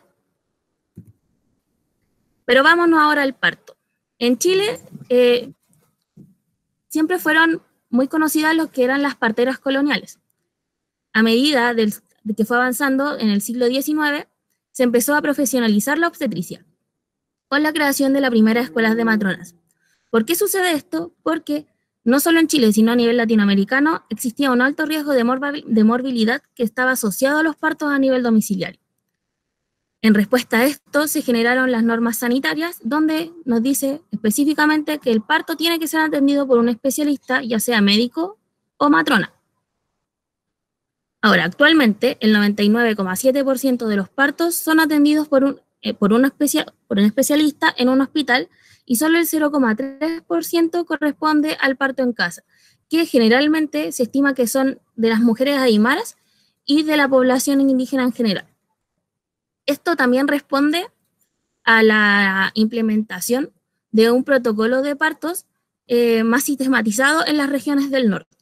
Pero vámonos ahora al parto. En Chile eh, siempre fueron muy conocidas lo que eran las parteras coloniales. A medida del, de que fue avanzando en el siglo diecinueve, se empezó a profesionalizar la obstetricia con la creación de la primera escuela de matronas. ¿Por qué sucede esto? Porque no solo en Chile, sino a nivel latinoamericano, existía un alto riesgo de, morbi- de morbilidad que estaba asociado a los partos a nivel domiciliario. En respuesta a esto, se generaron las normas sanitarias, donde nos dice específicamente que el parto tiene que ser atendido por un especialista, ya sea médico o matrona. Ahora, actualmente, el noventa y nueve coma siete por ciento de los partos son atendidos por un, eh, por, una especia, por un especialista en un hospital, y solo el cero coma tres por ciento corresponde al parto en casa, que generalmente se estima que son de las mujeres aymaras y de la población indígena en general. Esto también responde a la implementación de un protocolo de partos eh, más sistematizado en las regiones del norte.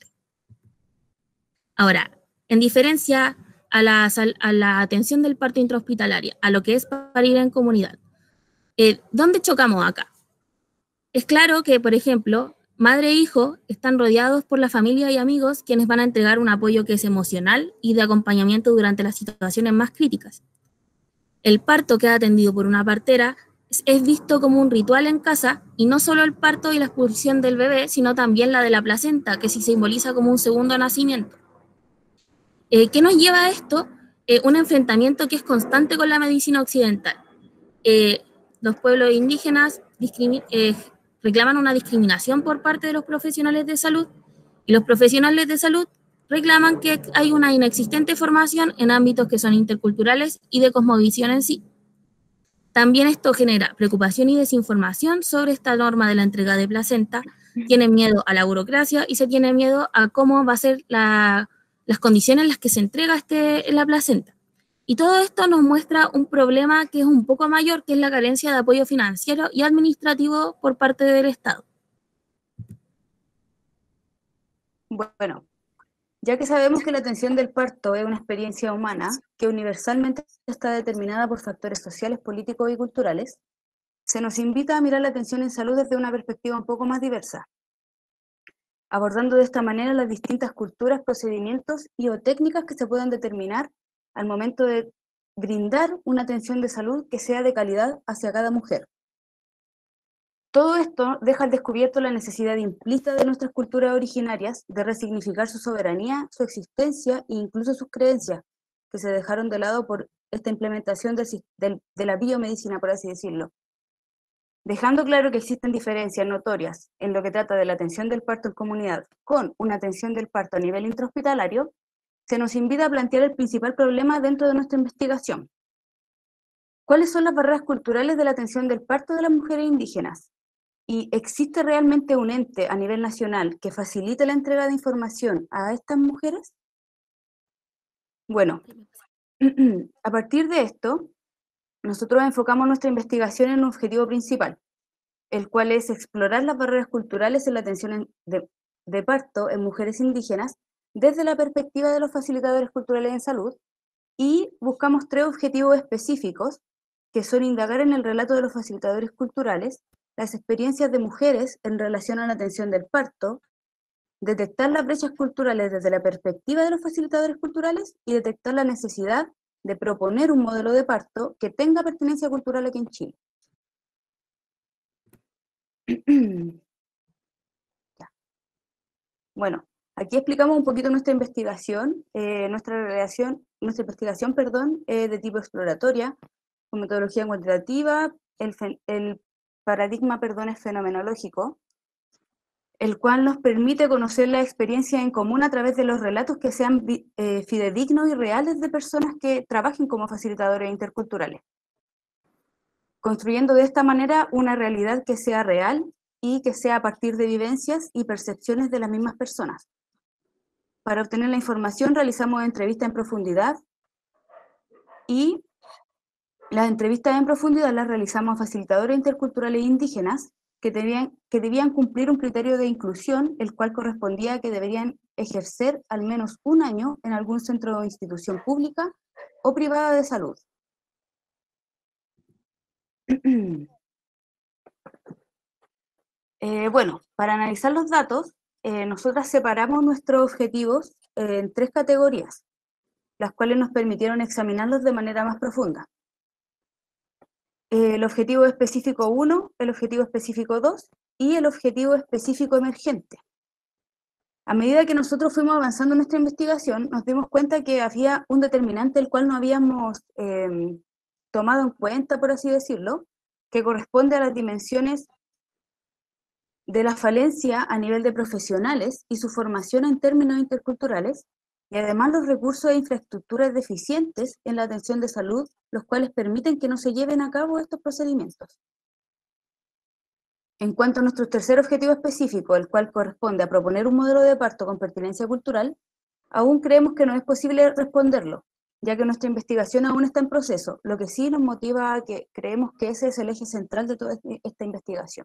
Ahora, en diferencia a la, a la atención del parto intrahospitalaria, a lo que es parir en comunidad, eh, ¿dónde chocamos acá? Es claro que, por ejemplo, madre e hijo están rodeados por la familia y amigos quienes van a entregar un apoyo que es emocional y de acompañamiento durante las situaciones más críticas. El parto que es atendido por una partera es, es visto como un ritual en casa, y no solo el parto y la expulsión del bebé, sino también la de la placenta, que se simboliza como un segundo nacimiento. Eh, ¿Qué nos lleva a esto? Eh, un enfrentamiento que es constante con la medicina occidental. Eh, los pueblos indígenas discrimin- eh, reclaman una discriminación por parte de los profesionales de salud, y los profesionales de salud reclaman que hay una inexistente formación en ámbitos que son interculturales y de cosmovisión en sí. También esto genera preocupación y desinformación sobre esta norma de la entrega de placenta. Tienen miedo a la burocracia y se tiene miedo a cómo va a ser la, las condiciones en las que se entrega este, la placenta. Y todo esto nos muestra un problema que es un poco mayor, que es la carencia de apoyo financiero y administrativo por parte del Estado. Bueno, ya que sabemos que la atención del parto es una experiencia humana que universalmente está determinada por factores sociales, políticos y culturales, se nos invita a mirar la atención en salud desde una perspectiva un poco más diversa, abordando de esta manera las distintas culturas, procedimientos y o técnicas que se pueden determinar al momento de brindar una atención de salud que sea de calidad hacia cada mujer. Todo esto deja al descubierto la necesidad implícita de nuestras culturas originarias de resignificar su soberanía, su existencia e incluso sus creencias, que se dejaron de lado por esta implementación del, del, de la biomedicina, por así decirlo. Dejando claro que existen diferencias notorias en lo que trata de la atención del parto en comunidad con una atención del parto a nivel intrahospitalario, se nos invita a plantear el principal problema dentro de nuestra investigación. ¿Cuáles son las barreras culturales de la atención del parto de las mujeres indígenas? ¿Y existe realmente un ente a nivel nacional que facilite la entrega de información a estas mujeres? Bueno, a partir de esto, nosotros enfocamos nuestra investigación en un objetivo principal, el cual es explorar las barreras culturales en la atención en- de, de parto en mujeres indígenas desde la perspectiva de los facilitadores culturales en salud, y buscamos tres objetivos específicos, que son indagar en el relato de los facilitadores culturales, las experiencias de mujeres en relación a la atención del parto, detectar las brechas culturales desde la perspectiva de los facilitadores culturales y detectar la necesidad de proponer un modelo de parto que tenga pertenencia cultural aquí en Chile. Ya. Bueno, aquí explicamos un poquito nuestra investigación, eh, nuestra relación, nuestra investigación, perdón, eh, de tipo exploratoria, con metodología cuantitativa, el, fen- el paradigma, perdón, es fenomenológico, el cual nos permite conocer la experiencia en común a través de los relatos que sean vi- eh, fidedignos y reales de personas que trabajen como facilitadores interculturales, construyendo de esta manera una realidad que sea real y que sea a partir de vivencias y percepciones de las mismas personas. Para obtener la información realizamos entrevistas en profundidad, y las entrevistas en profundidad las realizamos a facilitadores interculturales indígenas que debían, que debían cumplir un criterio de inclusión, el cual correspondía a que deberían ejercer al menos un año en algún centro o institución pública o privada de salud. Eh, bueno, para analizar los datos, eh, nosotras separamos nuestros objetivos eh, en tres categorías, las cuales nos permitieron examinarlos de manera más profunda. El objetivo específico uno, el objetivo específico dos y el objetivo específico emergente. A medida que nosotros fuimos avanzando en nuestra investigación, nos dimos cuenta que había un determinante el cual no habíamos eh, tomado en cuenta, por así decirlo, que corresponde a las dimensiones de la falencia a nivel de profesionales y su formación en términos interculturales, y además los recursos e infraestructuras deficientes en la atención de salud, los cuales permiten que no se lleven a cabo estos procedimientos. En cuanto a nuestro tercer objetivo específico, el cual corresponde a proponer un modelo de parto con pertinencia cultural, aún creemos que no es posible responderlo, ya que nuestra investigación aún está en proceso, lo que sí nos motiva a que creemos que ese es el eje central de toda esta investigación.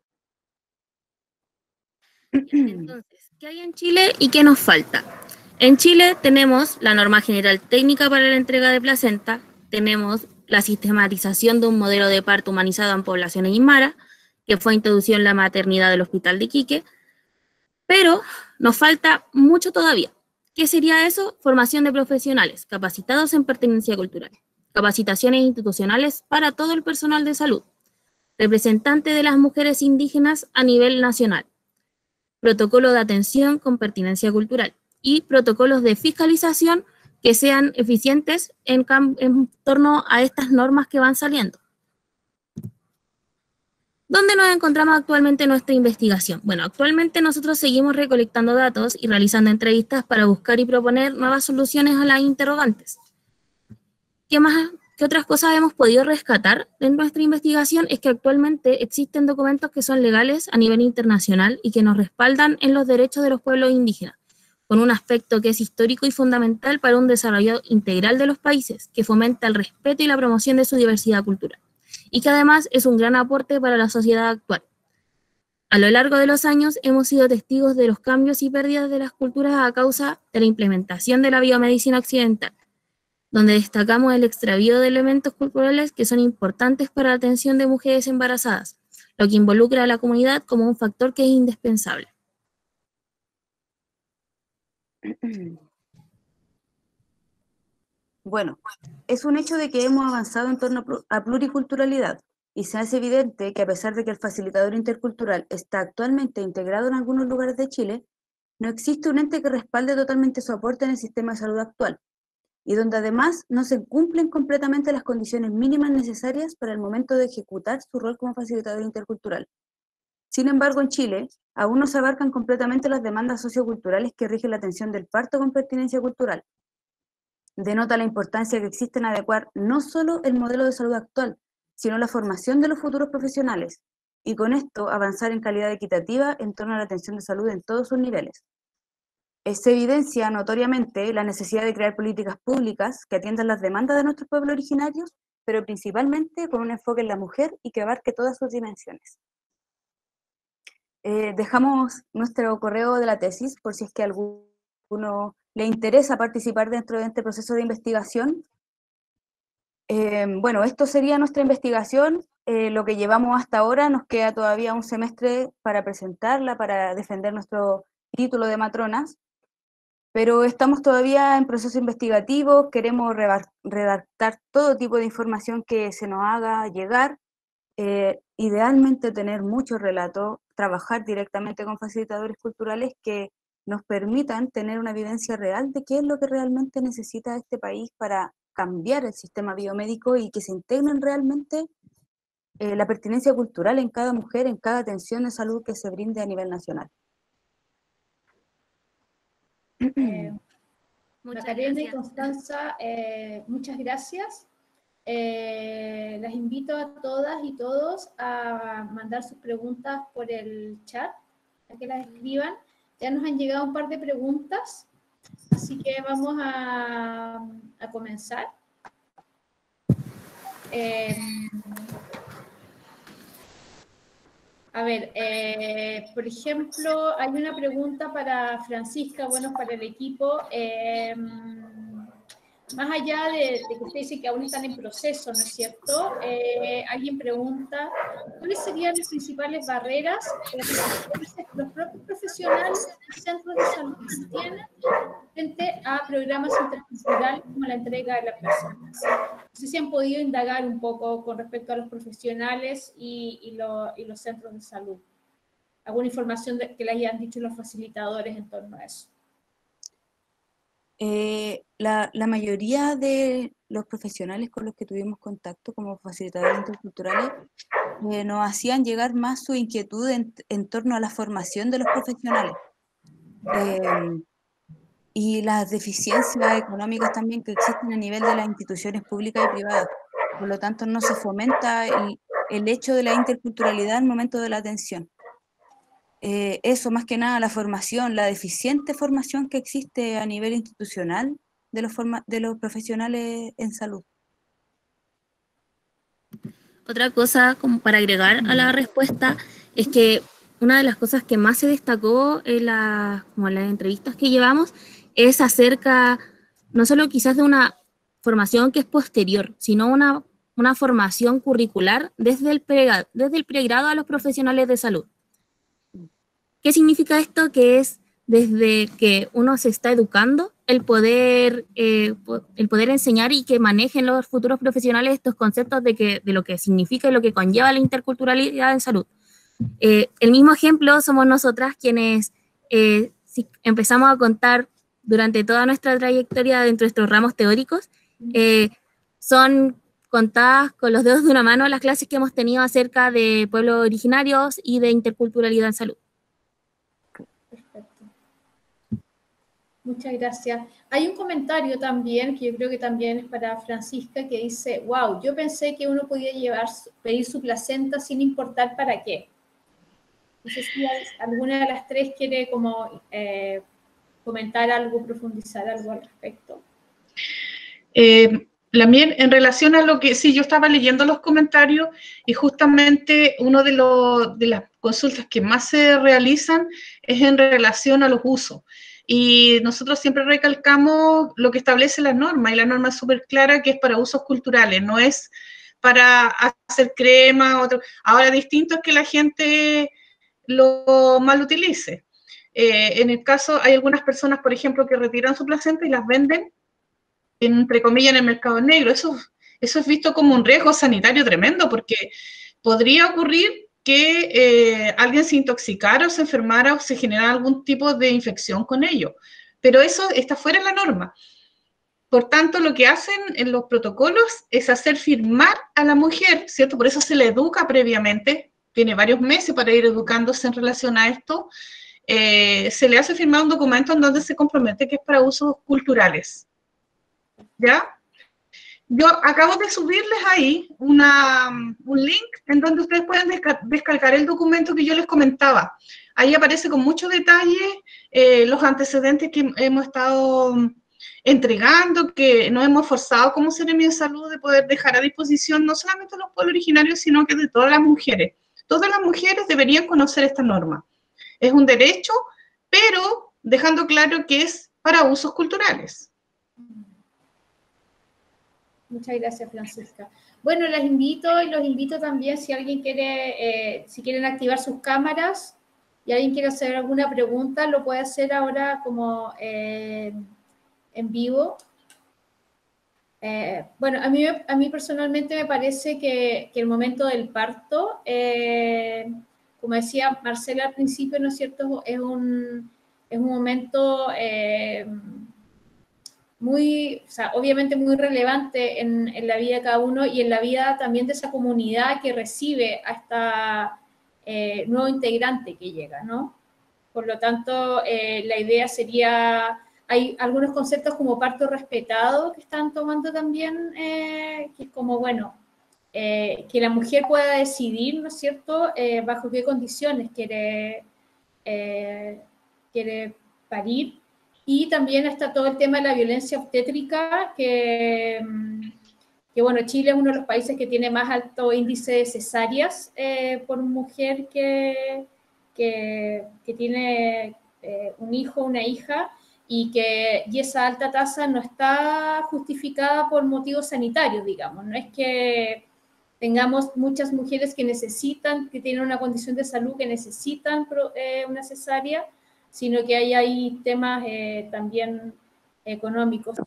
Entonces, ¿qué hay en Chile y qué nos falta? En Chile tenemos la norma general técnica para la entrega de placenta, tenemos la sistematización de un modelo de parto humanizado en poblaciones aymara, que fue introducido en la maternidad del Hospital de Iquique, pero nos falta mucho todavía. ¿Qué sería eso? Formación de profesionales capacitados en pertenencia cultural, capacitaciones institucionales para todo el personal de salud, representante de las mujeres indígenas a nivel nacional, protocolo de atención con pertinencia cultural y protocolos de fiscalización que sean eficientes en, en torno a estas normas que van saliendo. ¿Dónde nos encontramos actualmente en nuestra investigación? Bueno, actualmente nosotros seguimos recolectando datos y realizando entrevistas para buscar y proponer nuevas soluciones a las interrogantes. ¿Qué más, qué otras cosas hemos podido rescatar de nuestra investigación? Es que actualmente existen documentos que son legales a nivel internacional y que nos respaldan en los derechos de los pueblos indígenas, con un aspecto que es histórico y fundamental para un desarrollo integral de los países, que fomenta el respeto y la promoción de su diversidad cultural, y que además es un gran aporte para la sociedad actual. A lo largo de los años hemos sido testigos de los cambios y pérdidas de las culturas a causa de la implementación de la biomedicina occidental, donde destacamos el extravío de elementos culturales que son importantes para la atención de mujeres embarazadas, lo que involucra a la comunidad como un factor que es indispensable. Bueno, es un hecho de que hemos avanzado en torno a pluriculturalidad, y se hace evidente que a pesar de que el facilitador intercultural está actualmente integrado en algunos lugares de Chile, no existe un ente que respalde totalmente su aporte en el sistema de salud actual, y donde además no se cumplen completamente las condiciones mínimas necesarias para el momento de ejecutar su rol como facilitador intercultural. Sin embargo, en Chile aún no se abarcan completamente las demandas socioculturales que rigen la atención del parto con pertinencia cultural. Denota la importancia que existe en adecuar no solo el modelo de salud actual, sino la formación de los futuros profesionales, y con esto avanzar en calidad equitativa en torno a la atención de salud en todos sus niveles. Se evidencia notoriamente la necesidad de crear políticas públicas que atiendan las demandas de nuestros pueblos originarios, pero principalmente con un enfoque en la mujer y que abarque todas sus dimensiones. Eh, dejamos nuestro correo de la tesis por si es que a alguno le interesa participar dentro de este proceso de investigación. Eh, bueno, esto sería nuestra investigación. Eh, lo que llevamos hasta ahora, nos queda todavía un semestre para presentarla, para defender nuestro título de matronas, pero estamos todavía en proceso investigativo, queremos redactar todo tipo de información que se nos haga llegar, eh, idealmente tener mucho relato, trabajar directamente con facilitadores culturales que nos permitan tener una evidencia real de qué es lo que realmente necesita este país para cambiar el sistema biomédico y que se integren realmente eh, la pertinencia cultural en cada mujer, en cada atención de salud que se brinde a nivel nacional. Eh, Muchas Macarena y gracias. Constanza, eh, muchas gracias. Eh, las invito a todas y todos a mandar sus preguntas por el chat, a que las escriban. Ya nos han llegado un par de preguntas, así que vamos a, a comenzar. Eh, a ver, eh, por ejemplo, hay una pregunta para Francisca, bueno, para el equipo. Eh, más allá de, de que usted dice que aún están en proceso, ¿no es cierto? Eh, alguien pregunta, ¿cuáles serían las principales barreras que los propios profesionales y centros de salud tienen frente a programas interculturales como la entrega de las personas? No sé si han podido indagar un poco con respecto a los profesionales y, y, lo, y los centros de salud. ¿Alguna información de, que le hayan dicho los facilitadores en torno a eso? Eh, la, la mayoría de los profesionales con los que tuvimos contacto como facilitadores interculturales eh, nos hacían llegar más su inquietud en, en torno a la formación de los profesionales eh, y las deficiencias económicas también que existen a nivel de las instituciones públicas y privadas. Por lo tanto, no se fomenta el, el hecho de la interculturalidad al momento de la atención. Eh, eso, más que nada, la formación, la deficiente formación que existe a nivel institucional de los, forma de los profesionales en salud. Otra cosa como para agregar a la respuesta es que una de las cosas que más se destacó en, la, como en las entrevistas que llevamos es acerca no solo quizás de una formación que es posterior, sino una, una formación curricular desde el, pregrado, desde el pregrado a los profesionales de salud. ¿Qué significa esto? Que es desde que uno se está educando, el poder, eh, el poder enseñar y que manejen los futuros profesionales estos conceptos de, que, de lo que significa y lo que conlleva la interculturalidad en salud. Eh, el mismo ejemplo somos nosotras quienes eh, si empezamos a contar durante toda nuestra trayectoria dentro de nuestros ramos teóricos, eh, son contadas con los dedos de una mano las clases que hemos tenido acerca de pueblos originarios y de interculturalidad en salud. Perfecto. Muchas gracias. Hay un comentario también, que yo creo que también es para Francisca, que dice, wow, yo pensé que uno podía llevar, pedir su placenta sin importar para qué. No sé si alguna de las tres quiere como eh, comentar algo, profundizar algo al respecto. Eh, Lamien, en relación a lo que, sí, yo estaba leyendo los comentarios y justamente una de, de las consultas que más se realizan es en relación a los usos. Y nosotros siempre recalcamos lo que establece la norma, y la norma es súper clara que es para usos culturales, no es para hacer crema. Otro. Ahora, distinto es que la gente lo mal utilice. Eh, en el caso, hay algunas personas, por ejemplo, que retiran su placenta y las venden, entre comillas, en el mercado negro. Eso, eso es visto como un riesgo sanitario tremendo, porque podría ocurrir que eh, alguien se intoxicara o se enfermara o se generara algún tipo de infección con ello. Pero eso está fuera de la norma. Por tanto, lo que hacen en los protocolos es hacer firmar a la mujer, ¿cierto? Por eso se le educa previamente, tiene varios meses para ir educándose en relación a esto, eh, se le hace firmar un documento en donde se compromete que es para usos culturales. ¿Ya? Yo acabo de subirles ahí una, un link en donde ustedes pueden desca descargar el documento que yo les comentaba. Ahí aparece con mucho detalle eh, los antecedentes que hemos estado entregando, que nos hemos forzado como Seremia de Salud de poder dejar a disposición no solamente de los pueblos originarios, sino que de todas las mujeres. Todas las mujeres deberían conocer esta norma. Es un derecho, pero dejando claro que es para usos culturales. Muchas gracias, Francisca. Bueno, les invito y los invito también si alguien quiere, eh, si quieren activar sus cámaras y alguien quiere hacer alguna pregunta, lo puede hacer ahora como eh, en vivo. Eh, bueno, a mí, a mí personalmente me parece que, que el momento del parto, eh, como decía Marcela al principio, ¿no es cierto?, es un, es un momento eh, muy, o sea, obviamente muy relevante en, en la vida de cada uno y en la vida también de esa comunidad que recibe a esta eh, nuevo integrante que llega, ¿no? Por lo tanto, eh, la idea sería, hay algunos conceptos como parto respetado que están tomando también, eh, que es como, bueno, eh, que la mujer pueda decidir, ¿no es cierto?, eh, bajo qué condiciones quiere, eh, quiere parir. Y también está todo el tema de la violencia obstétrica, que, que bueno, Chile es uno de los países que tiene más alto índice de cesáreas eh, por mujer que, que, que tiene eh, un hijo o una hija, y que y esa alta tasa no está justificada por motivos sanitarios, digamos. No es que tengamos muchas mujeres que necesitan, que tienen una condición de salud que necesitan eh, una cesárea, sino que hay ahí temas eh, también económicos.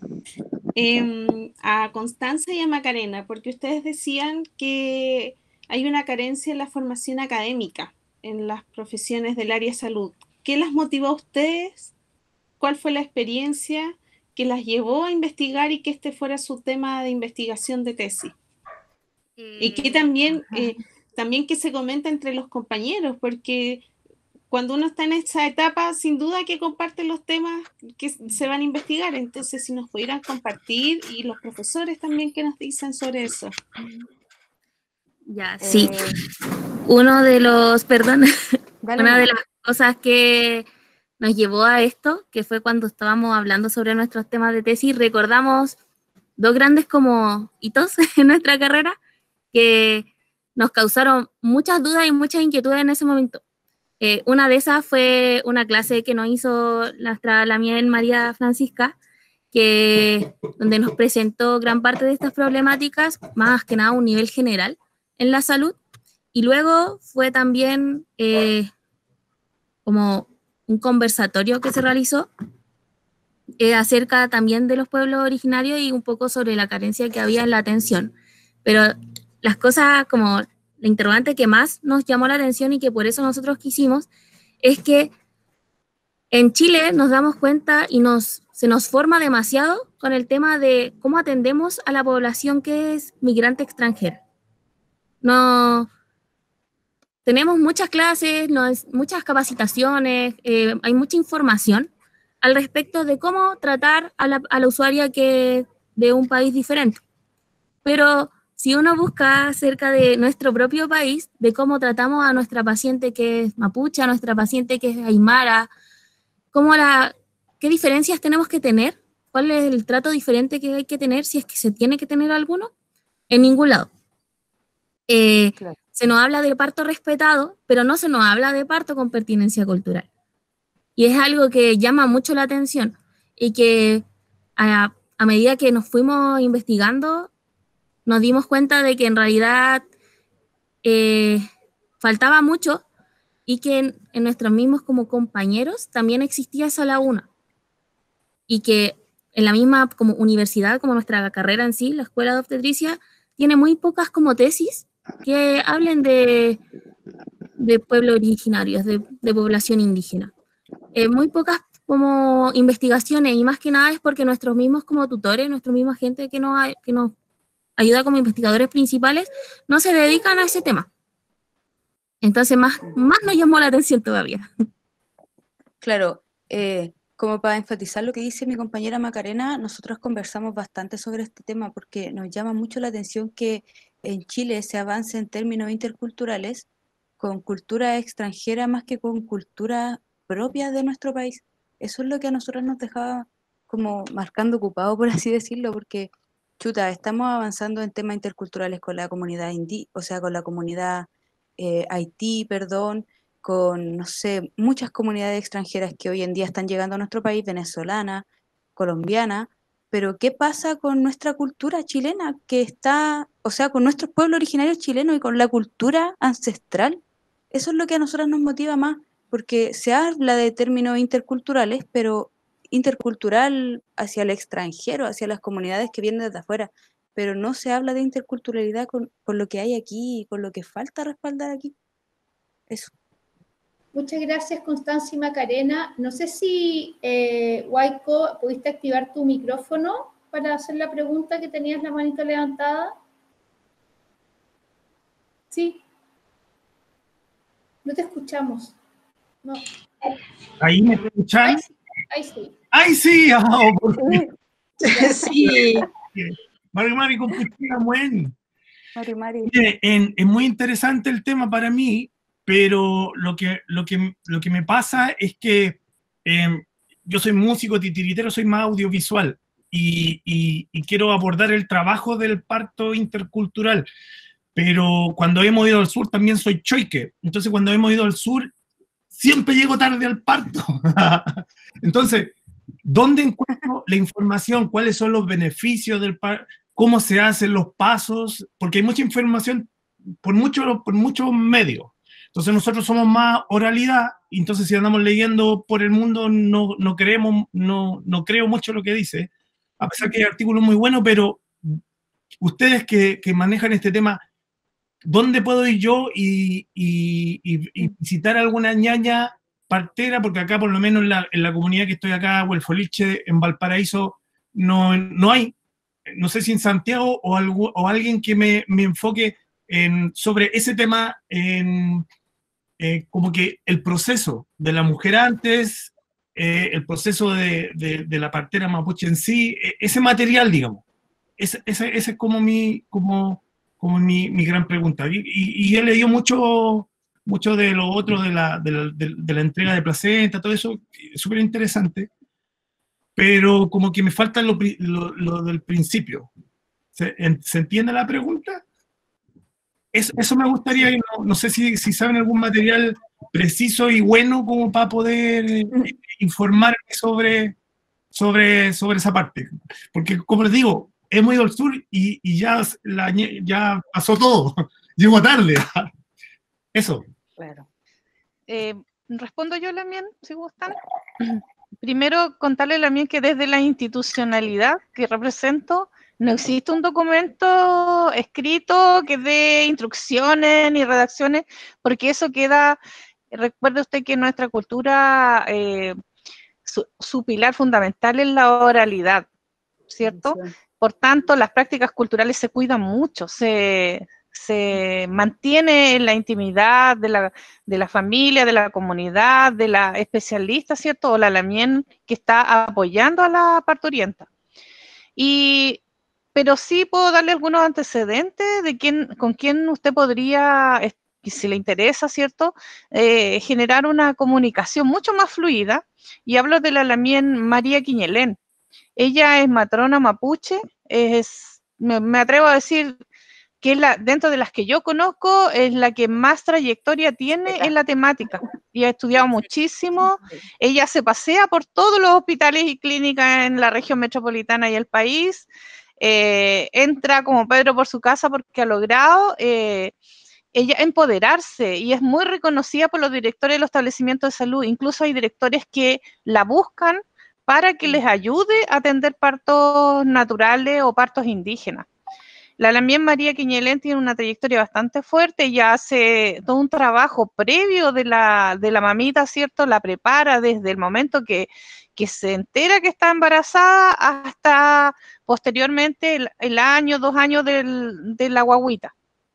Eh, a Constanza y a Macarena, porque ustedes decían que hay una carencia en la formación académica en las profesiones del área de salud. ¿Qué las motivó a ustedes? ¿Cuál fue la experiencia que las llevó a investigar y que este fuera su tema de investigación de tesis? Eh, y que también, eh, también que se comenta entre los compañeros, porque cuando uno está en esa etapa, sin duda que comparte los temas que se van a investigar. Entonces, si nos pudieran compartir, y los profesores también, ¿qué nos dicen sobre eso? Ya, sí. Eh, Uno de los, perdón, una no. de las cosas que nos llevó a esto, que fue cuando estábamos hablando sobre nuestros temas de tesis, recordamos dos grandes como hitos en nuestra carrera que nos causaron muchas dudas y muchas inquietudes en ese momento. Eh, una de esas fue una clase que nos hizo nuestra Lamien María Francisca, que, donde nos presentó gran parte de estas problemáticas, más que nada a un nivel general en la salud, y luego fue también eh, como un conversatorio que se realizó eh, acerca también de los pueblos originarios y un poco sobre la carencia que había en la atención. Pero las cosas como la interrogante que más nos llamó la atención y que por eso nosotros quisimos, es que en Chile nos damos cuenta y nos, se nos forma demasiado con el tema de cómo atendemos a la población que es migrante extranjera. No, tenemos muchas clases, no, muchas capacitaciones, eh, hay mucha información al respecto de cómo tratar a la, a la usuaria que de un país diferente. Pero si uno busca acerca de nuestro propio país, de cómo tratamos a nuestra paciente que es mapuche, a nuestra paciente que es aymara, cómo la, qué diferencias tenemos que tener, cuál es el trato diferente que hay que tener, si es que se tiene que tener alguno, en ningún lado. Eh, claro. Se nos habla de parto respetado, pero no se nos habla de parto con pertinencia cultural. Y es algo que llama mucho la atención y que a, a medida que nos fuimos investigando, nos dimos cuenta de que en realidad eh, faltaba mucho y que en, en nuestros mismos como compañeros también existía esa laguna. Y que en la misma como universidad, como nuestra carrera en sí, la Escuela de Obstetricia, tiene muy pocas como tesis que hablen de, de pueblos originarios, de, de población indígena. Eh, muy pocas como investigaciones, y más que nada es porque nuestros mismos como tutores, nuestra misma gente que nos, que nos ayuda como investigadores principales, no se dedican a ese tema. Entonces más, más nos llamó la atención todavía. Claro, eh, como para enfatizar lo que dice mi compañera Macarena, nosotros conversamos bastante sobre este tema porque nos llama mucho la atención que en Chile se avance en términos interculturales con cultura extranjera más que con cultura propia de nuestro país. Eso es lo que a nosotros nos dejaba como marcando ocupado, por así decirlo, porque, chuta, estamos avanzando en temas interculturales con la comunidad indí, o sea, con la comunidad eh, Haití, perdón, con, no sé, muchas comunidades extranjeras que hoy en día están llegando a nuestro país, venezolana, colombiana, pero ¿qué pasa con nuestra cultura chilena que está, o sea, con nuestros pueblos originarios chilenos y con la cultura ancestral? Eso es lo que a nosotros nos motiva más, porque se habla de términos interculturales, pero intercultural hacia el extranjero, hacia las comunidades que vienen desde afuera, pero no se habla de interculturalidad con, con lo que hay aquí y con lo que falta respaldar aquí. Eso. Muchas gracias, Constanza y Macarena. No sé si, eh, Waiko, pudiste activar tu micrófono para hacer la pregunta que tenías la manito levantada. Sí. No te escuchamos. No. ¿Ahí me escuchan? Ahí sí. Ahí sí. ¡Ay, sí! Oh, por fin. Sí. Mari Mari con Cristina Muen. Mari Mari. Mire, en, es muy interesante el tema para mí, pero lo que, lo que, lo que me pasa es que eh, yo soy músico titiritero, soy más audiovisual y, y, y quiero abordar el trabajo del parto intercultural. Pero cuando hemos ido al sur también soy choique. Entonces cuando hemos ido al sur siempre llego tarde al parto. Entonces, ¿dónde encuentro la información? ¿Cuáles son los beneficios del parto? ¿Cómo se hacen los pasos? Porque hay mucha información por muchos por muchos medios. Entonces nosotros somos más oralidad, y entonces si andamos leyendo por el mundo no, no, creemos, no, no creo mucho lo que dice, a pesar que hay artículos muy buenos, pero ustedes que, que manejan este tema, ¿dónde puedo ir yo y, y, y, y visitar alguna ñaña partera? Porque acá, por lo menos en la, en la comunidad que estoy acá, Huelfoliche, en Valparaíso, no, no hay. No sé si en Santiago o, algo, o alguien que me, me enfoque en, sobre ese tema, en, eh, como que el proceso de la mujer antes, eh, el proceso de, de, de la partera mapuche en sí, ese material, digamos. Ese, ese, ese es como mi... Como, como mi, mi gran pregunta. Y, y, y he leído mucho, mucho de lo otro, de la, de la, de, de la entrega de placenta, todo eso, súper interesante, pero como que me falta lo, lo, lo del principio. ¿Se, ¿Se entiende la pregunta? Eso, eso me gustaría, no, no sé si, si saben algún material preciso y bueno como para poder eh, informarme sobre, sobre, sobre esa parte. Porque, como les digo, hemos ido al sur y, y ya, la, ya pasó todo. Llego tarde. Eso. Claro. Eh, respondo yo, Lamien, si gustan. Primero, contarle, Lamien, que desde la institucionalidad que represento, no existe un documento escrito que dé instrucciones ni redacciones, porque eso queda, recuerde usted que nuestra cultura, eh, su, su pilar fundamental es la oralidad, ¿cierto? Sí. Por tanto, las prácticas culturales se cuidan mucho, se, se mantiene en la intimidad de la, de la familia, de la comunidad, de la especialista, ¿cierto? O la lamien que está apoyando a la parturienta. Y, pero sí puedo darle algunos antecedentes de quién, con quién usted podría, si le interesa, ¿cierto? Eh, generar una comunicación mucho más fluida. Y hablo de la lamien María Quiñelén. Ella es matrona mapuche, es, me, me atrevo a decir que es la, dentro de las que yo conozco, es la que más trayectoria tiene en la temática y ha estudiado muchísimo. Ella se pasea por todos los hospitales y clínicas en la región metropolitana y el país, eh, entra como Pedro por su casa porque ha logrado eh, ella empoderarse y es muy reconocida por los directores de los establecimientos de salud. Incluso hay directores que la buscan para que les ayude a atender partos naturales o partos indígenas. La Lamien María Quiñelén tiene una trayectoria bastante fuerte, ella hace todo un trabajo previo de la, de la mamita, ¿cierto? La prepara desde el momento que, que se entera que está embarazada hasta posteriormente el, el año, dos años del, de la guagüita.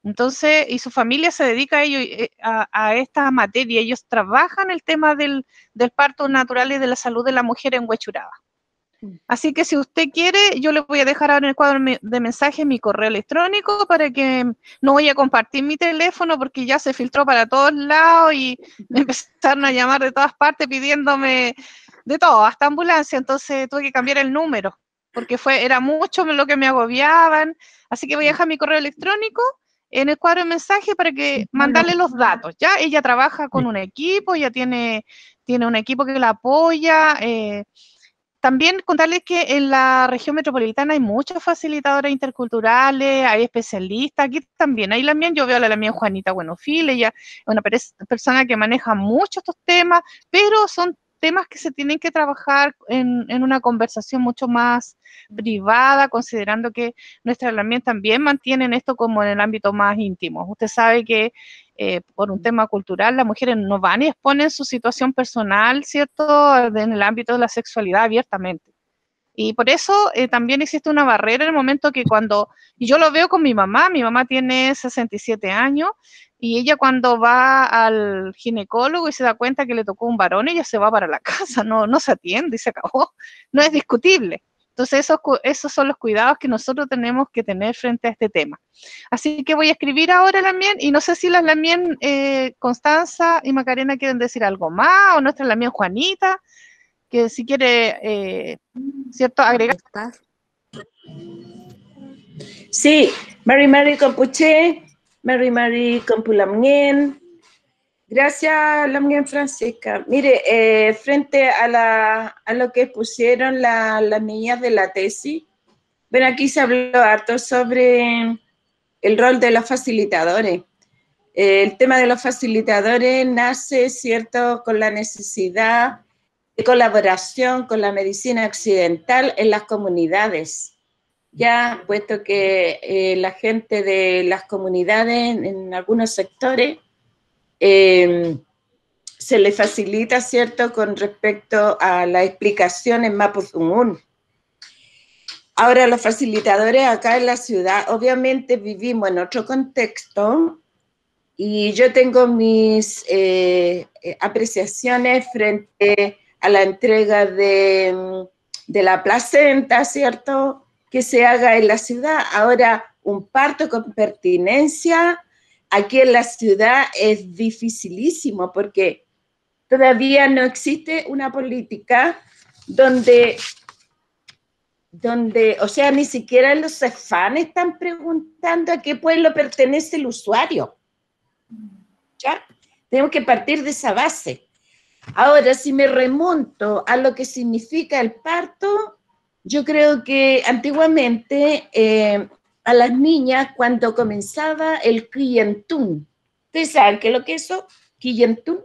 Entonces, y su familia se dedica a ello, a, a esta materia. Ellos trabajan el tema del, del parto natural y de la salud de la mujer en Huechuraba. Así que si usted quiere, yo le voy a dejar ahora en el cuadro de mensajes mi correo electrónico para que no voy a compartir mi teléfono porque ya se filtró para todos lados y me empezaron a llamar de todas partes pidiéndome de todo, hasta ambulancia. Entonces tuve que cambiar el número porque fue, era mucho lo que me agobiaban. Así que voy a dejar mi correo electrónico en el cuadro de mensajes para que mandarle los datos. Ya ella trabaja con un equipo, ya tiene, tiene un equipo que la apoya. Eh, También contarles que en la región metropolitana hay muchas facilitadoras interculturales, hay especialistas, aquí también hay la mía, yo veo a la mía Juanita Buenofil, ella es una persona que maneja mucho estos temas, pero son temas que se tienen que trabajar en, en una conversación mucho más privada, considerando que nuestras LAMIEN también mantienen esto como en el ámbito más íntimo. Usted sabe que Eh, por un tema cultural, las mujeres no van y exponen su situación personal, ¿cierto?, en el ámbito de la sexualidad abiertamente. Y por eso eh, también existe una barrera en el momento que cuando, y yo lo veo con mi mamá, mi mamá tiene sesenta y siete años, y ella cuando va al ginecólogo y se da cuenta que le tocó un varón, ella se va para la casa, no, no se atiende y se acabó, no es discutible. Entonces, esos, esos son los cuidados que nosotros tenemos que tener frente a este tema. Así que voy a escribir ahora Lamien, y no sé si las Lamien eh, Constanza y Macarena quieren decir algo más, o nuestra Lamien Juanita, que si quiere, eh, ¿cierto?, agregar. Sí, Mari Mari Compuche, Mari Mari Compulamien. Gracias, Lamien Francisca. Mire, eh, frente a, la, a lo que pusieron la, las niñas de la tesis, bueno, aquí se habló harto sobre el rol de los facilitadores. Eh, el tema de los facilitadores nace, ¿cierto?, con la necesidad de colaboración con la medicina occidental en las comunidades. Ya, puesto que eh, la gente de las comunidades en, en algunos sectores Eh, se le facilita, ¿cierto?, con respecto a la explicación en Mapudungun. Ahora, los facilitadores acá en la ciudad, obviamente vivimos en otro contexto y yo tengo mis eh, apreciaciones frente a la entrega de, de la placenta, ¿cierto?, que se haga en la ciudad. Ahora, un parto con pertinencia aquí en la ciudad es dificilísimo porque todavía no existe una política donde, donde, o sea, ni siquiera los CEFAN están preguntando a qué pueblo pertenece el usuario. ¿Ya? Tenemos que partir de esa base. Ahora, si me remonto a lo que significa el parto, yo creo que antiguamente eh, a las niñas cuando comenzaba el Quillentún. ¿Ustedes saben qué es lo que es eso? Quillentún.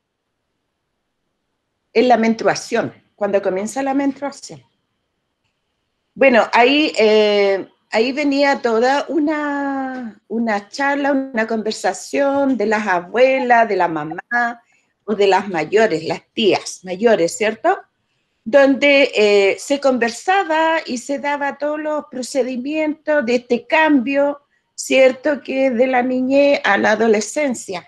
Es la menstruación, cuando comienza la menstruación. Bueno, ahí, eh, ahí venía toda una, una charla, una conversación de las abuelas, de la mamá o de las mayores, las tías mayores, ¿cierto?, donde eh, se conversaba y se daba todos los procedimientos de este cambio, ¿cierto?, que de la niñez a la adolescencia.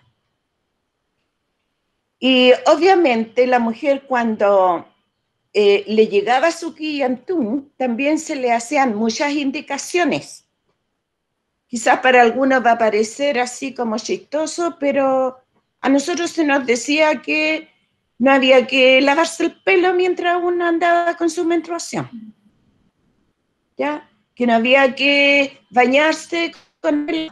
Y obviamente la mujer cuando eh, le llegaba su quillantún, también se le hacían muchas indicaciones. Quizás para algunos va a parecer así como chistoso, pero a nosotros se nos decía que no había que lavarse el pelo mientras uno andaba con su menstruación. ¿Ya? Que no había que bañarse con el...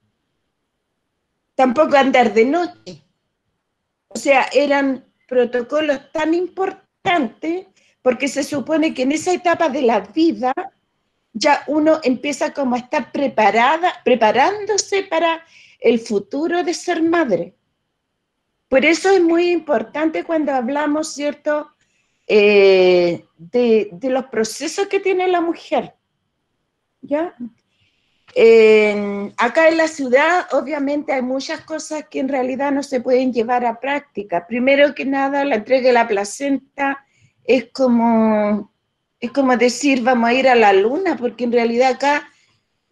Tampoco andar de noche. O sea, eran protocolos tan importantes porque se supone que en esa etapa de la vida ya uno empieza como a estar preparada, preparándose para el futuro de ser madre. Por eso es muy importante cuando hablamos, ¿cierto?, eh, de, de los procesos que tiene la mujer. ¿Ya? Eh, acá en la ciudad, obviamente, hay muchas cosas que en realidad no se pueden llevar a práctica. Primero que nada, la entrega de la placenta es como, es como decir, vamos a ir a la luna, porque en realidad acá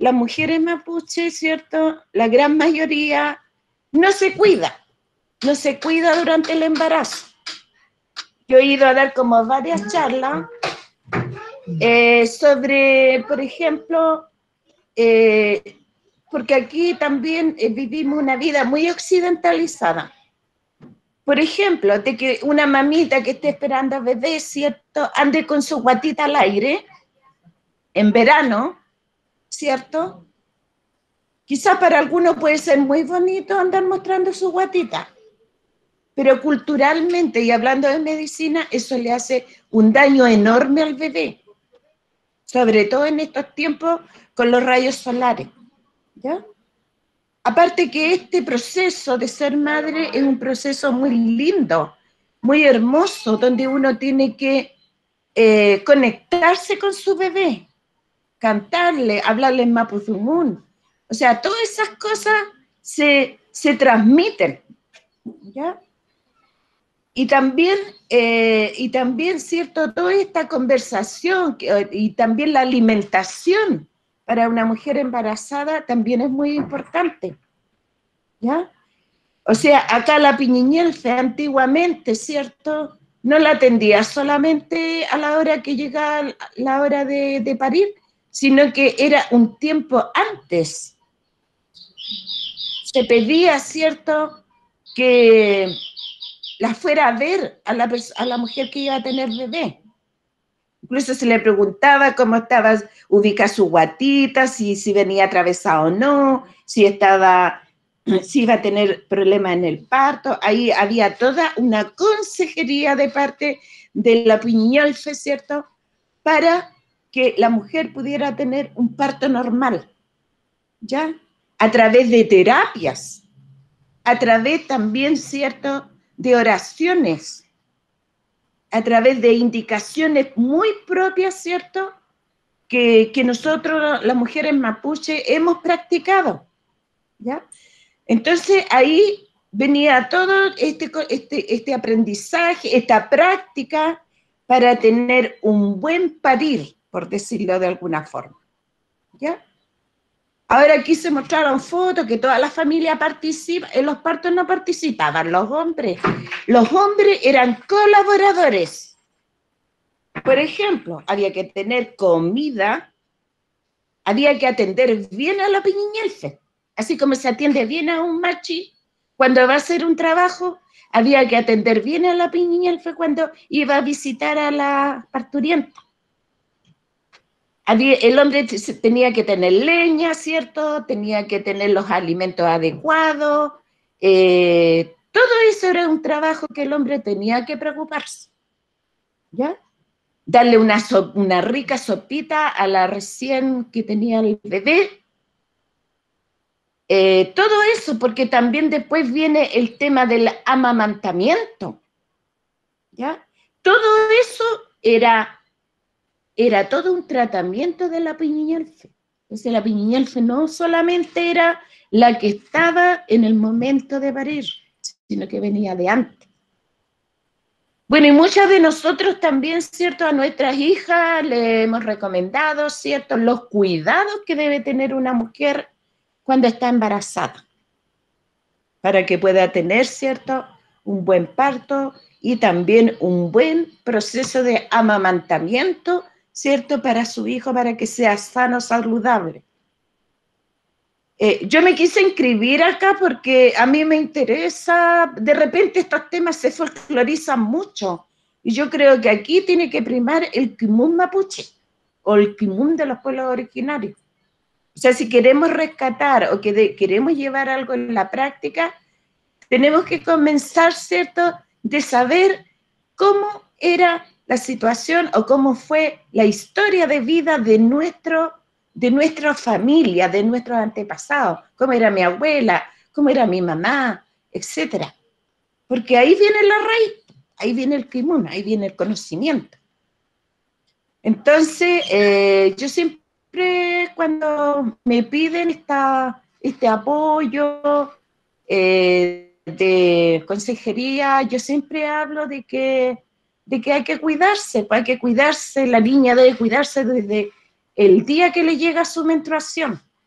las mujeres mapuches, ¿cierto? La gran mayoría no se cuida, no se cuida durante el embarazo. Yo he ido a dar como varias charlas eh, sobre, por ejemplo, eh, porque aquí también eh, vivimos una vida muy occidentalizada. Por ejemplo, de que una mamita que esté esperando a bebé, ¿cierto?, ande con su guatita al aire en verano, ¿cierto? Quizás para algunos puede ser muy bonito andar mostrando su guatita, pero culturalmente y hablando de medicina, eso le hace un daño enorme al bebé, sobre todo en estos tiempos con los rayos solares, ¿ya? Aparte que este proceso de ser madre es un proceso muy lindo, muy hermoso, donde uno tiene que eh, conectarse con su bebé, cantarle, hablarle en mapudungún. O sea, todas esas cosas se, se transmiten, ¿ya? Y también, eh, y también, ¿cierto?, toda esta conversación que, y también la alimentación para una mujer embarazada también es muy importante, ¿ya? O sea, acá la piñiñelfe antiguamente, ¿cierto?, no la atendía solamente a la hora que llegaba la hora de, de parir, sino que era un tiempo antes. Se pedía, ¿cierto?, que la fuera a ver a la, a la mujer que iba a tener bebé. Incluso se le preguntaba cómo estaba ubicada su guatita, si, si venía atravesada o no, si, estaba, si iba a tener problemas en el parto. Ahí había toda una consejería de parte de la piñiñolfe, ¿cierto?, para que la mujer pudiera tener un parto normal, ¿ya? A través de terapias, a través también, ¿cierto?, de oraciones, a través de indicaciones muy propias, ¿cierto?, que, que nosotros, las mujeres mapuche, hemos practicado, ¿ya? Entonces, ahí venía todo este, este, este aprendizaje, esta práctica para tener un buen parir, por decirlo de alguna forma, ¿ya? Ahora aquí se mostraron fotos que toda la familia participa, en los partos no participaban los hombres, los hombres eran colaboradores. Por ejemplo, había que tener comida, había que atender bien a la piñiñelfe, así como se atiende bien a un machi cuando va a hacer un trabajo, había que atender bien a la piñiñelfe cuando iba a visitar a la parturienta. Había, el hombre tenía que tener leña, ¿cierto? Tenía que tener los alimentos adecuados. Eh, todo eso era un trabajo que el hombre tenía que preocuparse, ¿ya? Darle una, so, una rica sopita a la recién que tenía el bebé. Eh, todo eso, porque también después viene el tema del amamantamiento, ¿ya? Todo eso era... era todo un tratamiento de la piñiñelfe. Entonces la piñiñelfe no solamente era la que estaba en el momento de parir, sino que venía de antes. Bueno, y muchas de nosotros también, ¿cierto?, a nuestras hijas le hemos recomendado, ¿cierto?, los cuidados que debe tener una mujer cuando está embarazada, para que pueda tener, ¿cierto?, un buen parto y también un buen proceso de amamantamiento, ¿cierto?, para su hijo, para que sea sano, saludable. Eh, yo me quise inscribir acá porque a mí me interesa, de repente estos temas se folclorizan mucho, y yo creo que aquí tiene que primar el quimun mapuche, o el quimun de los pueblos originarios. O sea, si queremos rescatar o que de, queremos llevar algo en la práctica, tenemos que comenzar, ¿cierto?, de saber cómo era la situación o cómo fue la historia de vida de, nuestro, de nuestra familia, de nuestros antepasados, cómo era mi abuela, cómo era mi mamá, etcétera. Porque ahí viene la raíz, ahí viene el quimun, ahí viene el conocimiento. Entonces, eh, yo siempre cuando me piden esta, este apoyo eh, de consejería, yo siempre hablo de que de que hay que cuidarse, hay que cuidarse, la niña debe cuidarse desde el día que le llega su menstruación,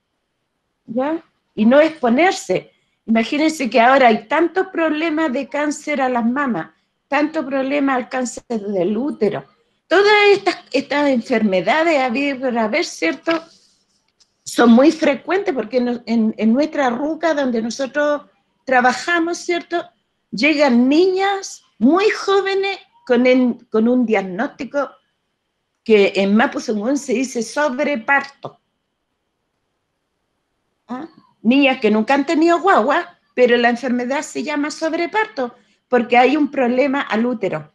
¿ya? Y no exponerse. Imagínense que ahora hay tantos problemas de cáncer a las mamas, tantos problemas al cáncer del útero. Todas estas, estas enfermedades, a ver, a ver, ¿cierto?, son muy frecuentes porque en, en, en nuestra ruca donde nosotros trabajamos, ¿cierto?, llegan niñas muy jóvenes con, el, con un diagnóstico que en Mapuzungún se dice sobreparto. ¿Ah? Niñas que nunca han tenido guagua, pero la enfermedad se llama sobreparto porque hay un problema al útero.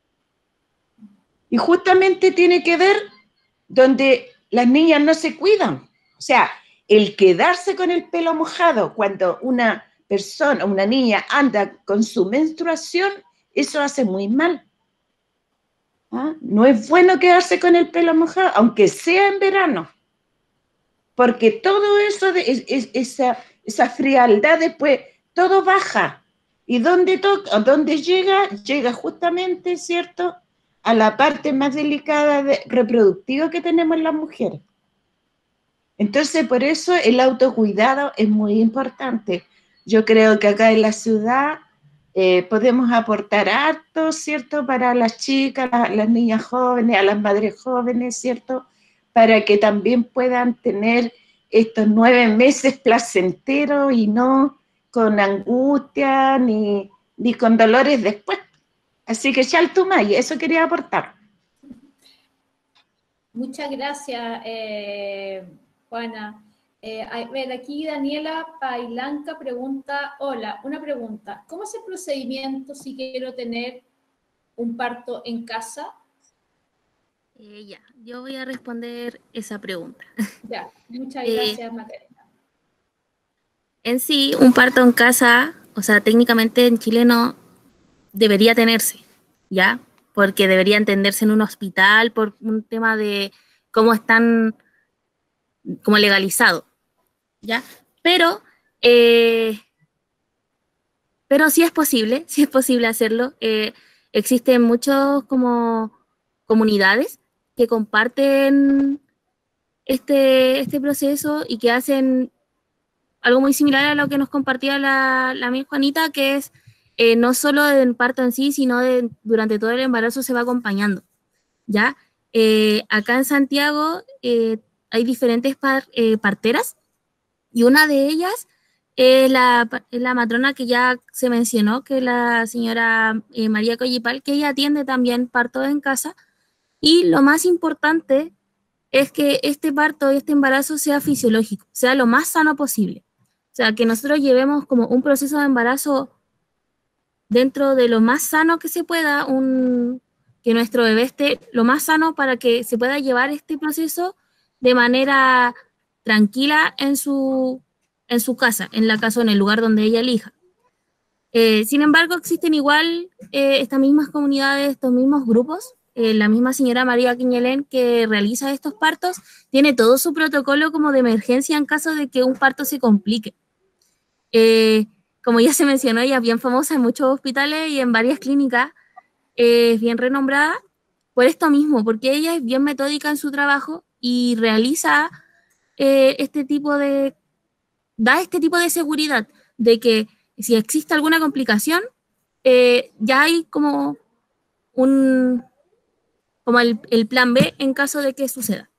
Y justamente tiene que ver donde las niñas no se cuidan. O sea, el quedarse con el pelo mojado cuando una persona, una niña anda con su menstruación, eso hace muy mal. ¿Ah? No es bueno quedarse con el pelo mojado, aunque sea en verano. Porque todo eso, de, es, es, esa, esa frialdad después, todo baja. ¿Y dónde toca? ¿Dónde llega? Llega justamente, ¿cierto?, a la parte más delicada de, reproductiva que tenemos las mujeres. Entonces, por eso el autocuidado es muy importante. Yo creo que acá en la ciudad eh, podemos aportar harto, ¿cierto?, para las chicas, las, las niñas jóvenes, a las madres jóvenes, ¿cierto?, para que también puedan tener estos nueve meses placenteros y no con angustia ni, ni con dolores después. Así que Chaltumay, eso quería aportar. Muchas gracias, eh, Juana. Eh, a ver, aquí Daniela Pailanca pregunta, hola, una pregunta. ¿Cómo es el procedimiento si quiero tener un parto en casa? Eh, ya, yo voy a responder esa pregunta. Ya, muchas Eh, gracias, Macarena. En sí, un parto en casa, o sea, técnicamente en Chile no debería tenerse, ¿ya? Porque debería entenderse en un hospital por un tema de cómo están como legalizado, ¿ya? Pero, eh, pero sí es posible, sí es posible hacerlo. Eh, existen muchos como comunidades que comparten este, este proceso y que hacen algo muy similar a lo que nos compartía la, la amiga Juanita, que es eh, no solo del parto en sí, sino de, durante todo el embarazo se va acompañando, ¿ya? Eh, acá en Santiago eh, hay diferentes par, eh, parteras y una de ellas es la, es la matrona que ya se mencionó, que es la señora eh, María Collipal, que ella atiende también parto en casa, y lo más importante es que este parto y este embarazo sea fisiológico, sea lo más sano posible. O sea, que nosotros llevemos como un proceso de embarazo dentro de lo más sano que se pueda, un, que nuestro bebé esté lo más sano para que se pueda llevar este proceso de manera tranquila en su, en su casa, en la casa o en el lugar donde ella elija. Eh, sin embargo, existen igual eh, estas mismas comunidades, estos mismos grupos. Eh, la misma señora María Quiñelén, que realiza estos partos, tiene todo su protocolo como de emergencia en caso de que un parto se complique. Eh, como ya se mencionó, ella es bien famosa en muchos hospitales y en varias clínicas, eh, es bien renombrada por esto mismo, porque ella es bien metódica en su trabajo y realiza eh, este tipo de, da este tipo de seguridad de que si existe alguna complicación, eh, ya hay como un, como el, el plan B en caso de que suceda.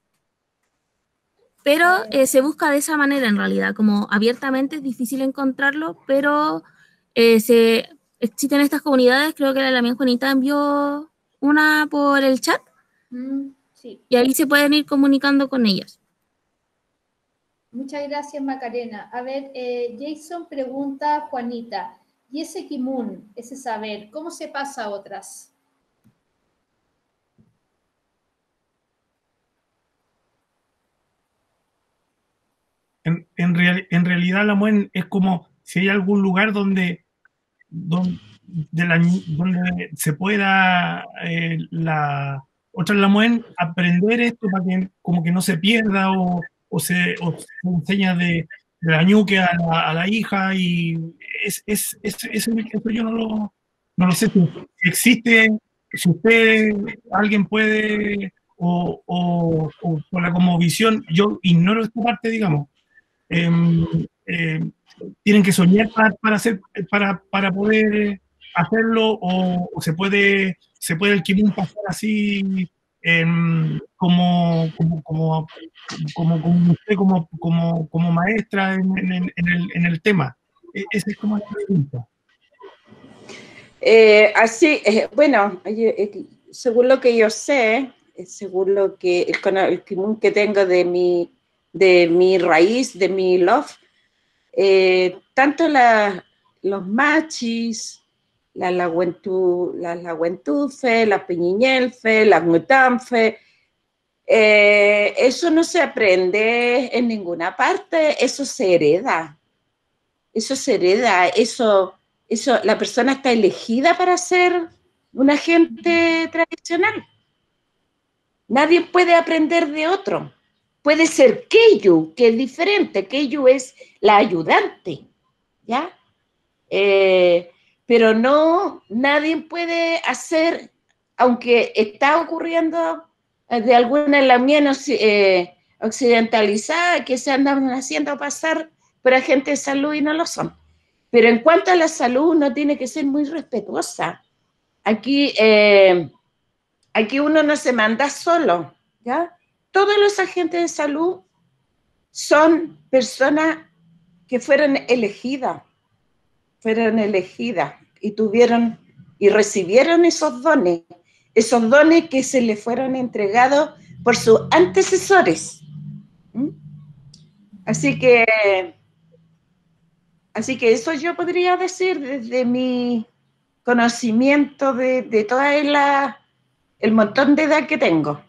Pero eh, se busca de esa manera en realidad, como abiertamente es difícil encontrarlo, pero eh, se, existen estas comunidades, creo que la Lamien Juanita envió una por el chat, Mm, sí. y ahí se pueden ir comunicando con ellas. Muchas gracias, Macarena. A ver, eh, Jason pregunta a Juanita, ¿y ese kimun, ese saber, cómo se pasa a otras? En, en, real, en realidad la MUEN es como si hay algún lugar donde, donde, de la, donde se pueda eh, la otra la MUEN aprender esto para que como que no se pierda o, o, se, o se enseña de, de la ñuque a la, a la hija y es, es, es, es, eso yo no lo, no lo sé si existe, si usted, alguien puede o, o, o por la como visión, yo ignoro esta parte, digamos. eh, eh, tienen que soñar para, para, hacer, para, para poder hacerlo, o, o se puede, se puede el kimun pasar así eh, como, como, como, como, como usted, como, como, como maestra en, en, en, el, en el tema. Esa es como la pregunta. Eh, así, eh, bueno, eh, según lo que yo sé, según lo que el, el kimun que tengo de mi, de mi raíz, de mi love, eh, tanto la, los machis, la laguentu, la laguentufe, la piñiñelfe, la ngutamfe, eh, eso no se aprende en ninguna parte, eso se hereda, eso se hereda, eso... Eso, la persona está elegida para ser un agente tradicional. Nadie puede aprender de otro. Puede ser Keiyu, que es diferente. Keiyu es la ayudante, ¿ya? Eh, pero no, nadie puede hacer, aunque está ocurriendo de alguna en la mía eh, occidentalizada, que se andan haciendo pasar por agentes de salud y no lo son. Pero en cuanto a la salud, uno tiene que ser muy respetuosa. Aquí, eh, aquí uno no se manda solo, ¿ya? Todos los agentes de salud son personas que fueron elegidas, fueron elegidas y tuvieron y recibieron esos dones, esos dones que se les fueron entregados por sus antecesores. ¿Mm? Así que... Así que eso yo podría decir desde mi conocimiento de, de toda la, el montón de edad que tengo.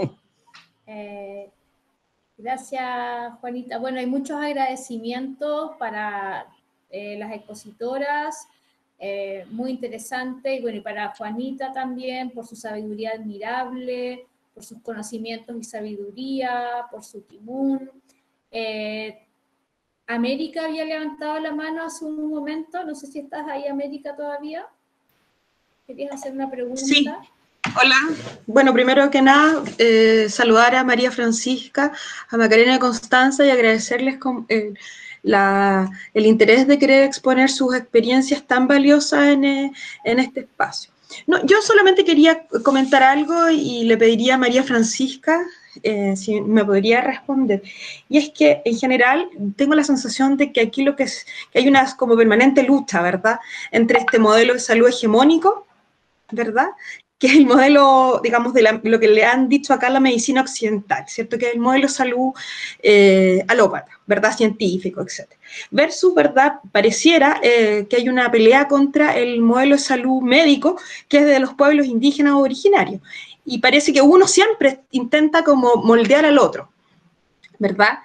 eh, gracias, Juanita. Bueno, hay muchos agradecimientos para eh, las expositoras, eh, muy interesante, y bueno, y para Juanita también, por su sabiduría admirable, por sus conocimientos y sabiduría, por su kimun. Eh, América había levantado la mano hace un momento, no sé si estás ahí, América, todavía. ¿Querías hacer una pregunta? Sí, hola. Bueno, primero que nada, eh, saludar a María Francisca, a Macarena y Constanza y agradecerles con, eh, la, el interés de querer exponer sus experiencias tan valiosas en, eh, en este espacio. No, yo solamente quería comentar algo y le pediría a María Francisca eh, si me podría responder. Y es que, en general, tengo la sensación de que aquí lo que es, que hay una como permanente lucha, ¿verdad?, entre este modelo de salud hegemónico, ¿verdad?, que es el modelo, digamos, de la, lo que le han dicho acá la medicina occidental, ¿cierto?, que es el modelo de salud eh, alópata, ¿verdad?, científico, etcétera. Versus, ¿verdad?, pareciera eh, que hay una pelea contra el modelo de salud médico, que es de los pueblos indígenas originarios. Y parece que uno siempre intenta como moldear al otro, ¿verdad?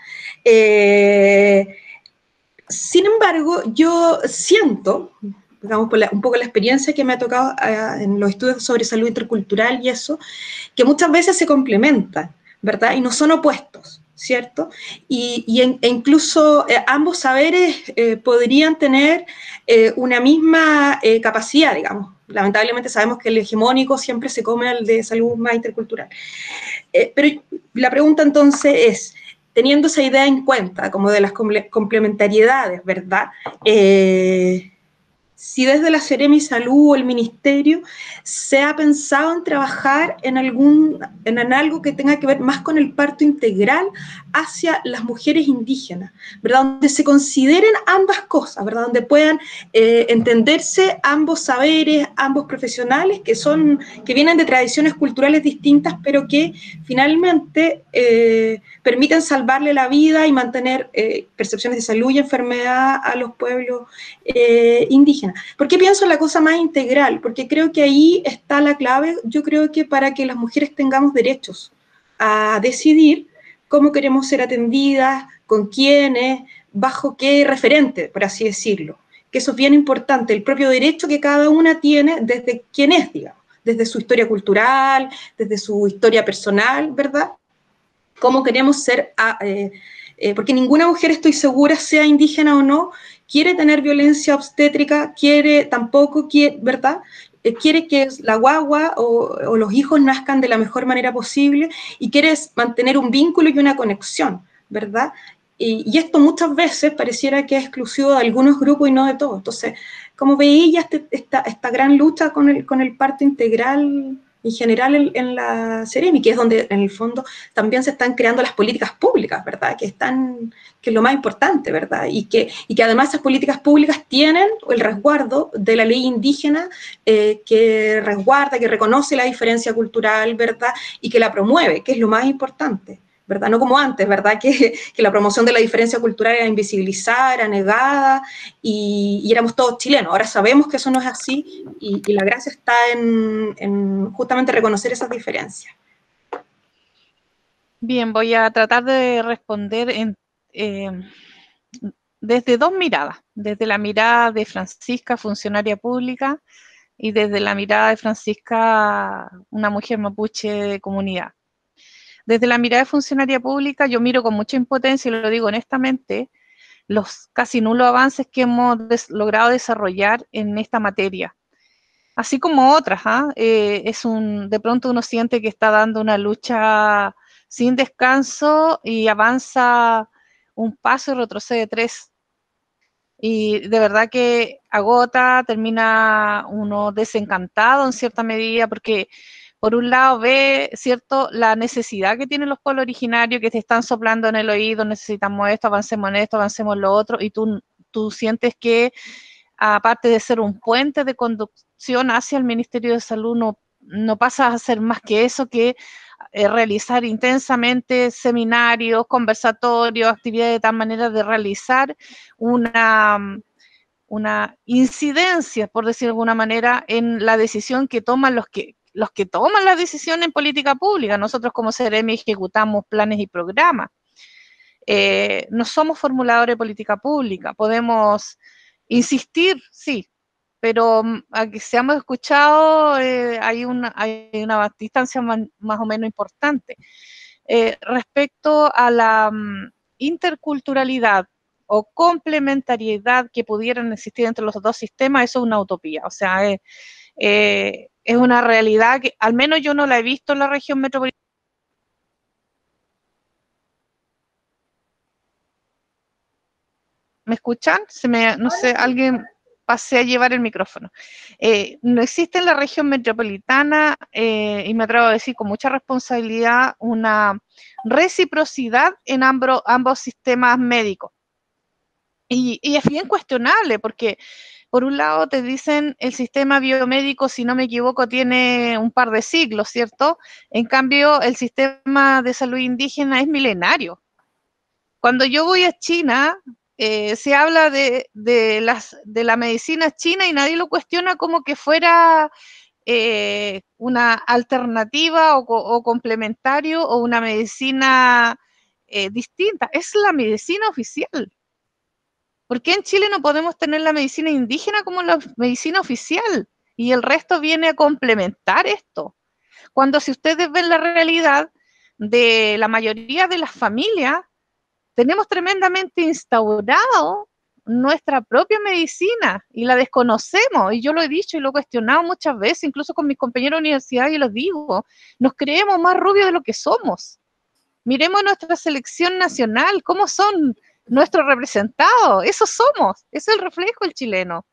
Eh, sin embargo, yo siento, digamos, por la, un poco la experiencia que me ha tocado uh, en los estudios sobre salud intercultural y eso, que muchas veces se complementan, ¿verdad? Y no son opuestos, ¿cierto? Y, y en, e incluso eh, ambos saberes eh, podrían tener eh, una misma eh, capacidad, digamos. Lamentablemente sabemos que el hegemónico siempre se come al de salud más intercultural. Eh, pero la pregunta entonces es, teniendo esa idea en cuenta, como de las complementariedades, ¿verdad?, Eh, si desde la Seremi Salud o el Ministerio se ha pensado en trabajar en, algún, en algo que tenga que ver más con el parto integral hacia las mujeres indígenas, ¿verdad?, donde se consideren ambas cosas, ¿verdad?, donde puedan eh, entenderse ambos saberes, ambos profesionales que, son, que vienen de tradiciones culturales distintas, pero que finalmente eh, permiten salvarle la vida y mantener eh, percepciones de salud y enfermedad a los pueblos eh, indígenas. ¿Por qué pienso en la cosa más integral? Porque creo que ahí está la clave, yo creo que para que las mujeres tengamos derechos a decidir cómo queremos ser atendidas, con quiénes, bajo qué referente, por así decirlo. Que eso es bien importante, el propio derecho que cada una tiene desde quién es, digamos, desde su historia cultural, desde su historia personal, ¿verdad? Cómo queremos ser, eh, eh, porque ninguna mujer, estoy segura, sea indígena o no, quiere tener violencia obstétrica, quiere tampoco, quiere, ¿verdad?, eh, quiere que la guagua o, o los hijos nazcan de la mejor manera posible y quiere mantener un vínculo y una conexión, ¿verdad? Y, y esto muchas veces pareciera que es exclusivo de algunos grupos y no de todos. Entonces, como veía este, esta, esta gran lucha con el, con el parto integral en general en, en la Ceremi, que es donde en el fondo también se están creando las políticas públicas, ¿verdad? Que están, que es lo más importante, ¿verdad? Y que, y que además esas políticas públicas tienen el resguardo de la ley indígena eh, que resguarda, que reconoce la diferencia cultural, ¿verdad? Y que la promueve, que es lo más importante, ¿verdad? No como antes, ¿verdad? Que, que la promoción de la diferencia cultural era invisibilizada, era negada y, y éramos todos chilenos. Ahora sabemos que eso no es así y, y la gracia está en, en justamente reconocer esas diferencias. Bien, voy a tratar de responder en, eh, desde dos miradas, desde la mirada de Francisca, funcionaria pública, y desde la mirada de Francisca, una mujer mapuche de comunidad. Desde la mirada de funcionaria pública, yo miro con mucha impotencia, y lo digo honestamente, los casi nulos avances que hemos des logrado desarrollar en esta materia. Así como otras, ¿eh? Eh, es un, de pronto uno siente que está dando una lucha sin descanso y avanza un paso y retrocede tres. Y de verdad que agota, termina uno desencantado en cierta medida, porque por un lado ve, ¿cierto?, la necesidad que tienen los pueblos originarios, que te están soplando en el oído, necesitamos esto, avancemos en esto, avancemos en lo otro, y tú, tú sientes que, aparte de ser un puente de conducción hacia el Ministerio de Salud, no, no pasas a ser más que eso, que eh, realizar intensamente seminarios, conversatorios, actividades de tal manera de realizar una, una incidencia, por decir de alguna manera, en la decisión que toman los que los que toman la decisión en política pública. Nosotros como Ceremi ejecutamos planes y programas. Eh, no somos formuladores de política pública, podemos insistir, sí, pero a que seamos escuchados eh, hay, una, hay una distancia más, más o menos importante. Eh, respecto a la um, interculturalidad o complementariedad que pudieran existir entre los dos sistemas, eso es una utopía, o sea, es... Eh, es una realidad que al menos yo no la he visto en la región metropolitana. ¿Me escuchan? Se me, no sé, alguien pasé a llevar el micrófono. Eh, no existe en la región metropolitana, eh, y me atrevo a decir con mucha responsabilidad, una reciprocidad en ambos, ambos sistemas médicos. Y, y es bien cuestionable porque por un lado te dicen el sistema biomédico, si no me equivoco, tiene un par de siglos, ¿cierto? En cambio, el sistema de salud indígena es milenario. Cuando yo voy a China, eh, se habla de, de, las, de la medicina china y nadie lo cuestiona como que fuera eh, una alternativa o, o complementario o una medicina eh, distinta. Es la medicina oficial. ¿Por qué en Chile no podemos tener la medicina indígena como la medicina oficial? Y el resto viene a complementar esto. Cuando si ustedes ven la realidad de la mayoría de las familias, tenemos tremendamente instaurado nuestra propia medicina y la desconocemos. Y yo lo he dicho y lo he cuestionado muchas veces, incluso con mis compañeros de universidad, y los digo, nos creemos más rubios de lo que somos. Miremos nuestra selección nacional, cómo son nuestros representados, eso somos, es el reflejo del chileno.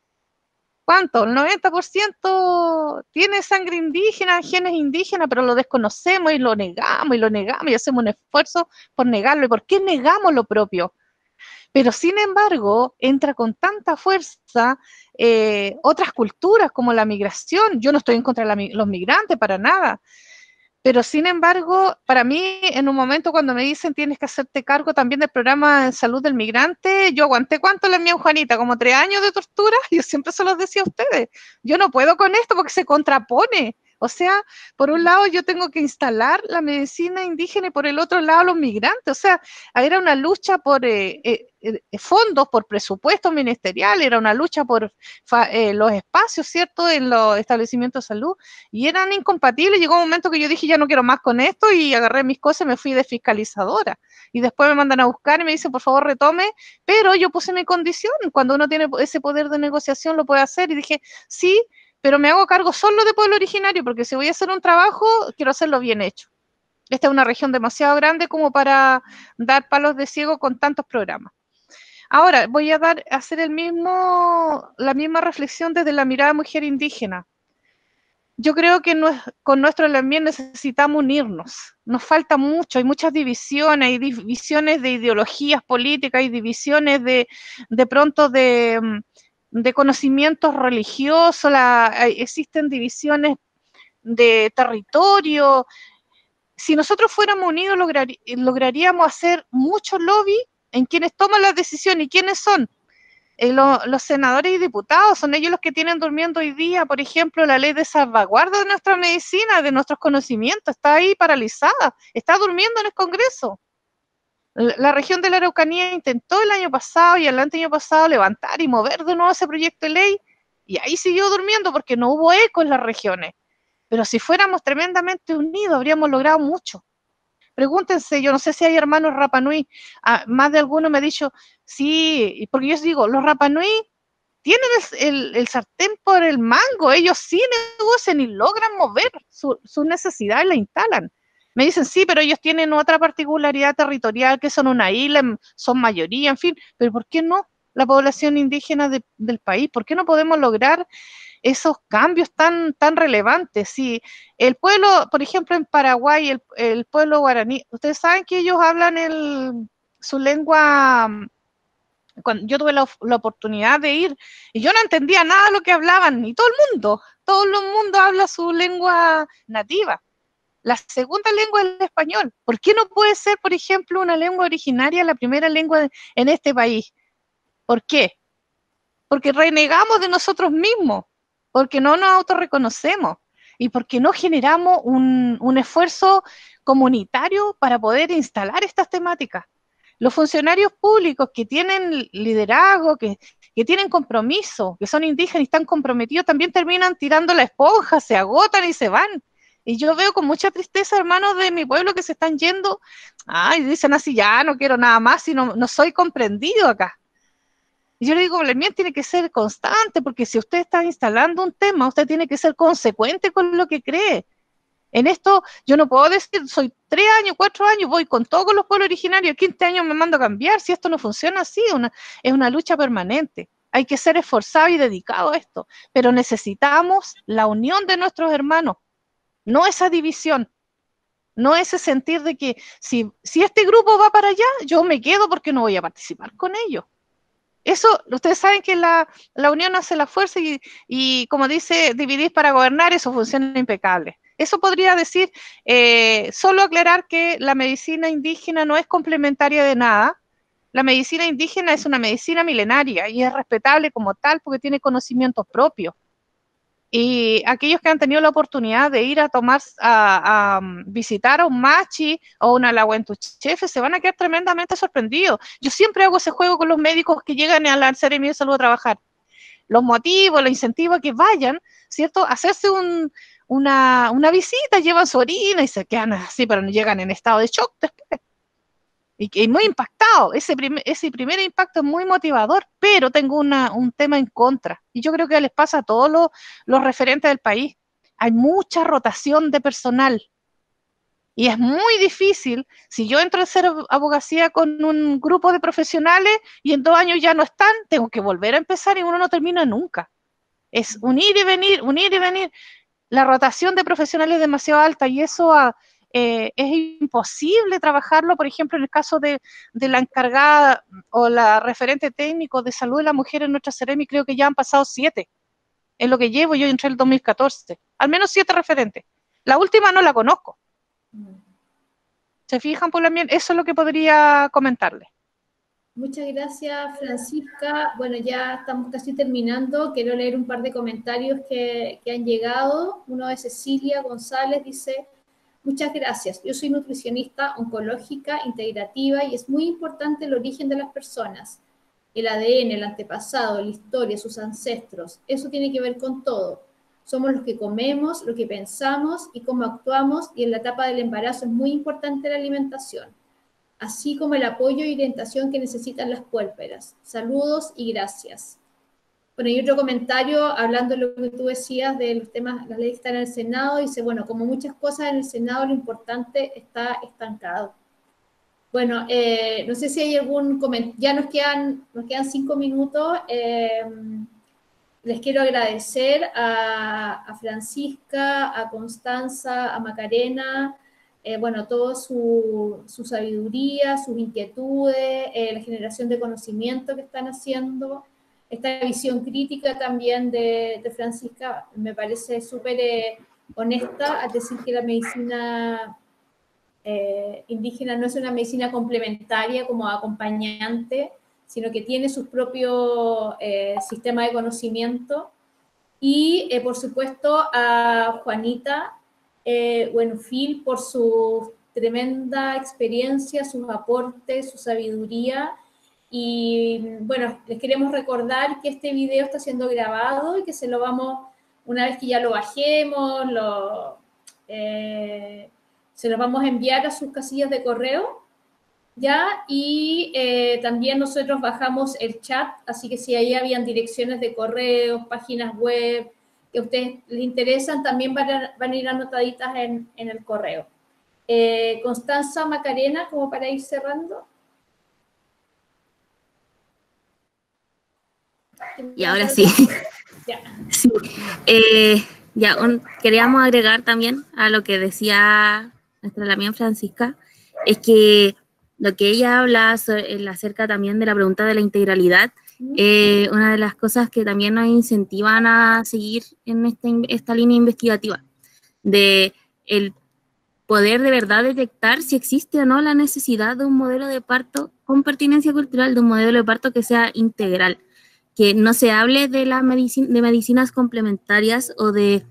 ¿Cuánto? El noventa por ciento tiene sangre indígena, genes indígenas, pero lo desconocemos y lo negamos y lo negamos y hacemos un esfuerzo por negarlo. ¿Y por qué negamos lo propio? Pero sin embargo, entra con tanta fuerza eh, otras culturas como la migración. Yo no estoy en contra de la, los migrantes para nada. Pero sin embargo, para mí, en un momento cuando me dicen tienes que hacerte cargo también del programa de salud del migrante, yo aguanté cuánto la mía Juanita, como tres años de tortura, yo siempre se los decía a ustedes, yo no puedo con esto porque se contrapone. O sea, por un lado yo tengo que instalar la medicina indígena y por el otro lado los migrantes. O sea, era una lucha por eh, eh, fondos, por presupuesto ministerial, era una lucha por eh, los espacios, ¿cierto?, en los establecimientos de salud, y eran incompatibles. Llegó un momento que yo dije, ya no quiero más con esto, y agarré mis cosas y me fui de fiscalizadora. Y después me mandan a buscar y me dicen, por favor, retome, pero yo puse mi condición. Cuando uno tiene ese poder de negociación lo puede hacer, y dije, sí, pero me hago cargo solo de pueblo originario, porque si voy a hacer un trabajo, quiero hacerlo bien hecho. Esta es una región demasiado grande como para dar palos de ciego con tantos programas. Ahora, voy a dar, hacer el mismo, la misma reflexión desde la mirada de mujer indígena. Yo creo que no, con nuestro también necesitamos unirnos. Nos falta mucho, hay muchas divisiones, hay divisiones de ideologías políticas, hay divisiones de, de pronto de, de conocimientos religiosos, la, existen divisiones de territorio. Si nosotros fuéramos unidos, lograr, lograríamos hacer mucho lobby en quienes toman las decisiones. ¿Y quiénes son? Eh, lo, los senadores y diputados, son ellos los que tienen durmiendo hoy día, por ejemplo, la ley de salvaguarda de nuestra medicina, de nuestros conocimientos, está ahí paralizada, está durmiendo en el Congreso. La, la región de la Araucanía intentó el año pasado y el año pasado levantar y mover de nuevo ese proyecto de ley, y ahí siguió durmiendo porque no hubo eco en las regiones. Pero si fuéramos tremendamente unidos, habríamos logrado mucho. Pregúntense, yo no sé si hay hermanos Rapa Nui, ah, más de alguno me ha dicho, sí, porque yo digo, los Rapa Nui tienen el, el, el sartén por el mango, ellos sí negocian y logran mover su, su necesidad y la instalan. Me dicen, sí, pero ellos tienen otra particularidad territorial, que son una isla, son mayoría, en fin, pero ¿por qué no la población indígena de, del país? ¿Por qué no podemos lograr esos cambios tan, tan relevantes? Si el pueblo, por ejemplo, en Paraguay, el, el pueblo guaraní, ustedes saben que ellos hablan el, su lengua. Cuando yo tuve la, la oportunidad de ir, y yo no entendía nada de lo que hablaban, y todo el mundo, todo el mundo habla su lengua nativa. La segunda lengua es el español. ¿Por qué no puede ser, por ejemplo, una lengua originaria la primera lengua de, en este país? ¿Por qué? Porque renegamos de nosotros mismos, porque no nos autorreconocemos y porque no generamos un, un esfuerzo comunitario para poder instalar estas temáticas. Los funcionarios públicos que tienen liderazgo, que, que tienen compromiso, que son indígenas y están comprometidos, también terminan tirando la esponja, se agotan y se van. Y yo veo con mucha tristeza hermanos de mi pueblo que se están yendo, ay, dicen así, ya no quiero nada más, y no, no soy comprendido acá. Y yo le digo, el mío tiene que ser constante, porque si usted está instalando un tema, usted tiene que ser consecuente con lo que cree. En esto yo no puedo decir, soy tres años, cuatro años, voy con todos los pueblos originarios, quince años me mando a cambiar, si esto no funciona así, una, es una lucha permanente. Hay que ser esforzado y dedicado a esto, pero necesitamos la unión de nuestros hermanos, no esa división, no ese sentir de que si, si este grupo va para allá, yo me quedo porque no voy a participar con ellos. Eso, ustedes saben que la, la unión hace la fuerza y, y como dice, dividir para gobernar, eso funciona impecable. Eso podría decir, eh, solo aclarar que la medicina indígena no es complementaria de nada. La medicina indígena es una medicina milenaria y es respetable como tal porque tiene conocimientos propios. Y aquellos que han tenido la oportunidad de ir a tomar, a, a visitar a un machi o una lahuentuchefe, se van a quedar tremendamente sorprendidos. Yo siempre hago ese juego con los médicos que llegan a la Seremi de Salud a trabajar. Los motivos, los incentivos a que vayan, ¿cierto? Hacerse un, una, una visita, llevan su orina y se quedan así, pero no llegan en estado de shock después. Y, y muy impactado, ese, prim, ese primer impacto es muy motivador, pero tengo una, un tema en contra, y yo creo que les pasa a todos los, los referentes del país. Hay mucha rotación de personal, y es muy difícil, si yo entro a hacer abogacía con un grupo de profesionales, y en dos años ya no están, tengo que volver a empezar, y uno no termina nunca. Es unir y venir, unir y venir. La rotación de profesionales es demasiado alta, y eso a, Eh, es imposible trabajarlo, por ejemplo, en el caso de, de la encargada o la referente técnico de salud de la mujer en nuestra Seremi, creo que ya han pasado siete. Es lo que llevo, yo entré en el dos mil catorce. Al menos siete referentes. La última no la conozco. ¿Se fijan por la mía? Eso es lo que podría comentarles. Muchas gracias, Francisca. Bueno, ya estamos casi terminando. Quiero leer un par de comentarios que, que han llegado. Uno de Cecilia González dice: muchas gracias. Yo soy nutricionista oncológica integrativa y es muy importante el origen de las personas. El A D N, el antepasado, la historia, sus ancestros. Eso tiene que ver con todo. Somos los que comemos, lo que pensamos y cómo actuamos, y en la etapa del embarazo es muy importante la alimentación, así como el apoyo y orientación que necesitan las puérperas. Saludos y gracias. Bueno, y otro comentario, hablando de lo que tú decías de los temas, las leyes que están en el Senado, dice, bueno, como muchas cosas en el Senado, lo importante está estancado. Bueno, eh, no sé si hay algún comentario, ya nos quedan, nos quedan cinco minutos. Eh, les quiero agradecer a, a Francisca, a Constanza, a Macarena, eh, bueno, toda su, su sabiduría, sus inquietudes, eh, la generación de conocimiento que están haciendo, esta visión crítica también de, de Francisca, me parece súper eh, honesta al decir que la medicina eh, indígena no es una medicina complementaria como acompañante, sino que tiene sus propios eh, sistemas de conocimiento. Y, eh, por supuesto, a Juanita eh, Buenfil por su tremenda experiencia, sus aportes, su sabiduría. Y, bueno, les queremos recordar que este video está siendo grabado y que se lo vamos, una vez que ya lo bajemos, lo, eh, se lo vamos a enviar a sus casillas de correo. ¿Ya? Y eh, también nosotros bajamos el chat, así que si ahí habían direcciones de correos, páginas web que a ustedes les interesan, también van a, van a ir anotaditas en, en el correo. Eh, Constanza, Macarena, como para ir cerrando. Y ahora sí. Ya. Sí. Eh, ya, un, queríamos agregar también a lo que decía nuestra Lamián Francisca, es que lo que ella habla sobre, acerca también de la pregunta de la integralidad, eh, una de las cosas que también nos incentivan a seguir en esta, esta línea investigativa, de el poder de verdad detectar si existe o no la necesidad de un modelo de parto con pertinencia cultural, de un modelo de parto que sea integral, que no se hable de, la medicina, de medicinas complementarias o de...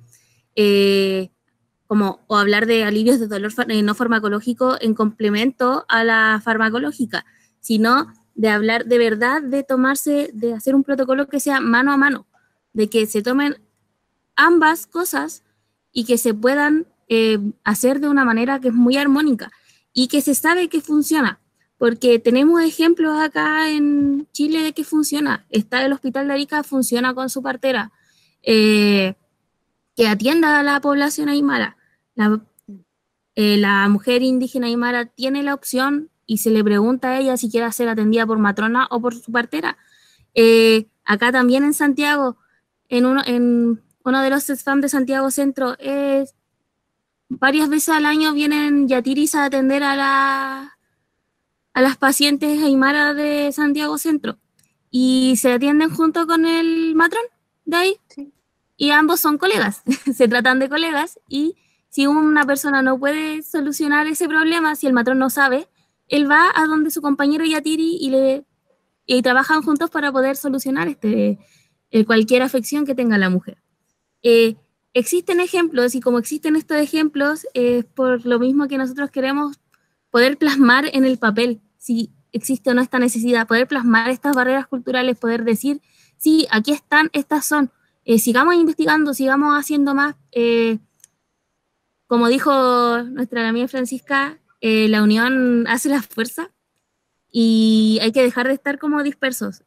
Eh, como, o hablar de alivios de dolor no farmacológico en complemento a la farmacológica, sino de hablar de verdad, de tomarse, de hacer un protocolo que sea mano a mano, de que se tomen ambas cosas y que se puedan eh, hacer de una manera que es muy armónica y que se sabe que funciona, porque tenemos ejemplos acá en Chile de que funciona. Está el Hospital de Arica, funciona con su partera, eh, que atienda a la población aymara. La, eh, la mujer indígena aymara tiene la opción y se le pregunta a ella si quiere ser atendida por matrona o por su partera. Eh, acá también en Santiago, en uno, en uno de los CESFAM de Santiago Centro, eh, varias veces al año vienen yatiris a atender a, la, a las pacientes aymara de Santiago Centro y se atienden junto con el matrón de ahí. Sí. Y ambos son colegas, se tratan de colegas, y si una persona no puede solucionar ese problema, si el matrón no sabe, él va a donde su compañero yatiri y, le, y trabajan juntos para poder solucionar este, eh, cualquier afección que tenga la mujer. Eh, existen ejemplos, y como existen estos ejemplos, es eh, por lo mismo que nosotros queremos poder plasmar en el papel, si existe o no esta necesidad, poder plasmar estas barreras culturales, poder decir, sí, aquí están, estas son. Eh, sigamos investigando, sigamos haciendo más. Eh, como dijo nuestra amiga Francisca, eh, la unión hace la fuerza y hay que dejar de estar como dispersos.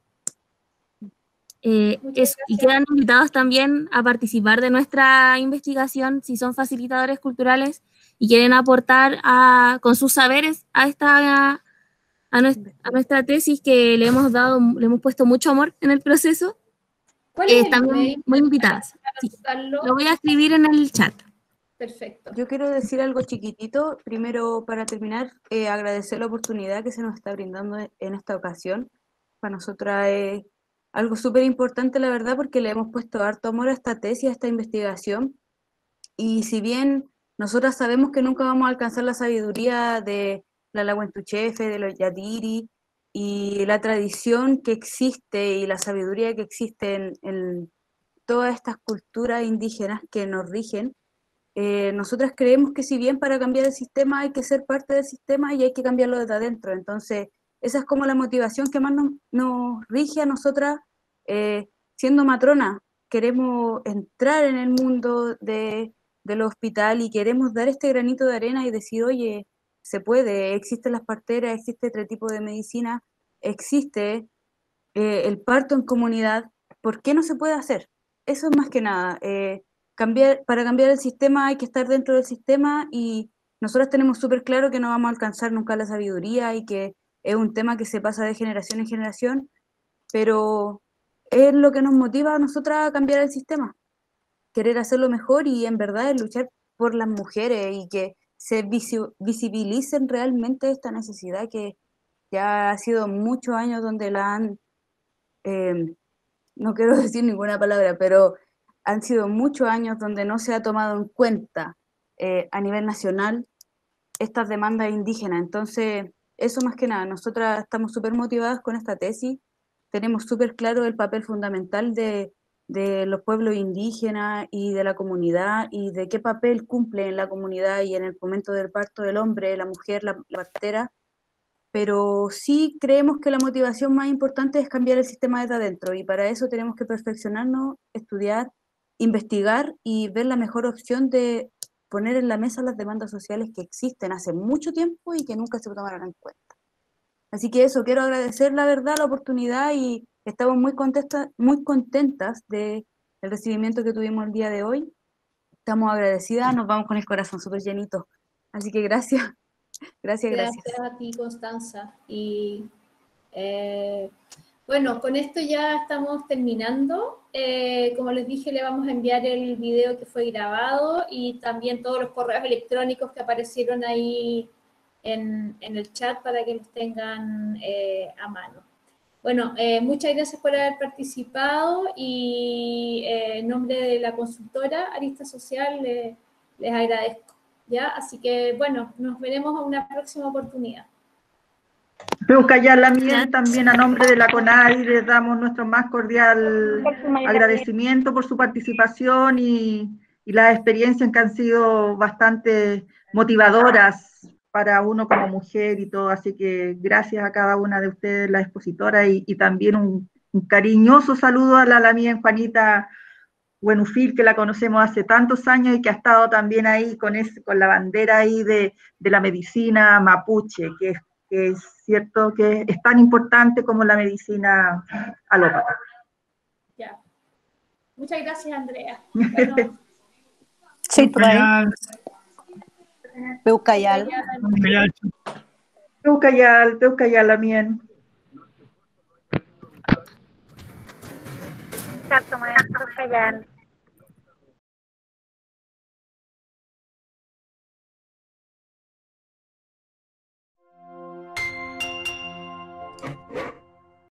Eh, eso, y quedan invitados también a participar de nuestra investigación si son facilitadores culturales y quieren aportar a, con sus saberes a esta a, a, nuestra, a nuestra tesis, que le hemos dado, le hemos puesto mucho amor en el proceso. Eh, están muy, muy invitadas. Sí, lo voy a escribir en el chat. Perfecto. Yo quiero decir algo chiquitito. Primero, para terminar, eh, agradecer la oportunidad que se nos está brindando en esta ocasión. Para nosotras es algo súper importante, la verdad, porque le hemos puesto harto amor a esta tesis, a esta investigación. Y si bien nosotras sabemos que nunca vamos a alcanzar la sabiduría de la Lahuentuchefe, de los Yatiri, y la tradición que existe y la sabiduría que existe en, en todas estas culturas indígenas que nos rigen, eh, nosotras creemos que si bien para cambiar el sistema hay que ser parte del sistema y hay que cambiarlo desde adentro. Entonces, esa es como la motivación que más nos, nos rige a nosotras, eh, siendo matrona. Queremos entrar en el mundo de, del hospital y queremos dar este granito de arena y decir, oye, se puede, existen las parteras, existe otro tipo de medicina, existe eh, el parto en comunidad, ¿por qué no se puede hacer? Eso es más que nada. Eh, cambiar, para cambiar el sistema hay que estar dentro del sistema y nosotros tenemos súper claro que no vamos a alcanzar nunca la sabiduría y que es un tema que se pasa de generación en generación, pero es lo que nos motiva a nosotras a cambiar el sistema, querer hacerlo mejor y en verdad es luchar por las mujeres y que se visi- visibilicen realmente esta necesidad que ya ha sido muchos años donde la han, eh, no quiero decir ninguna palabra, pero han sido muchos años donde no se ha tomado en cuenta eh, a nivel nacional estas demandas indígenas. Entonces, eso más que nada, nosotras estamos súper motivadas con esta tesis, tenemos súper claro el papel fundamental de, de los pueblos indígenas y de la comunidad y de qué papel cumple en la comunidad y en el momento del parto del hombre, la mujer, la, la partera, pero sí creemos que la motivación más importante es cambiar el sistema desde adentro y para eso tenemos que perfeccionarnos, estudiar, investigar y ver la mejor opción de poner en la mesa las demandas sociales que existen hace mucho tiempo y que nunca se tomaron en cuenta. Así que eso, quiero agradecer la verdad, la oportunidad y estamos muy contentas, muy contentas del recibimiento que tuvimos el día de hoy. Estamos agradecidas, nos vamos con el corazón súper llenito. Así que gracias, gracias, gracias. Gracias a ti, Constanza. Y eh, bueno, con esto ya estamos terminando. Eh, como les dije, le vamos a enviar el video que fue grabado y también todos los correos electrónicos que aparecieron ahí en, en el chat para que los tengan eh, a mano. Bueno, eh, muchas gracias por haber participado y eh, en nombre de la consultora Arista Social le, les agradezco. ¿Ya? Así que, bueno, nos veremos a una próxima oportunidad. Peucayal Lamien, también a nombre de la CONADI les damos nuestro más cordial agradecimiento por su participación y, y las experiencias que han sido bastante motivadoras para uno como mujer y todo, así que gracias a cada una de ustedes, la expositora, y, y también un, un cariñoso saludo a la Lamien Juanita Buenufil, que la conocemos hace tantos años y que ha estado también ahí con, ese, con la bandera ahí de, de la medicina mapuche, que es, que es cierto que es tan importante como la medicina alópata. Ya. Muchas gracias, Andrea. Bueno, Sí, Peucayal. Peucayal. Peucayal, Peucayal también. Peucayal. Thank you.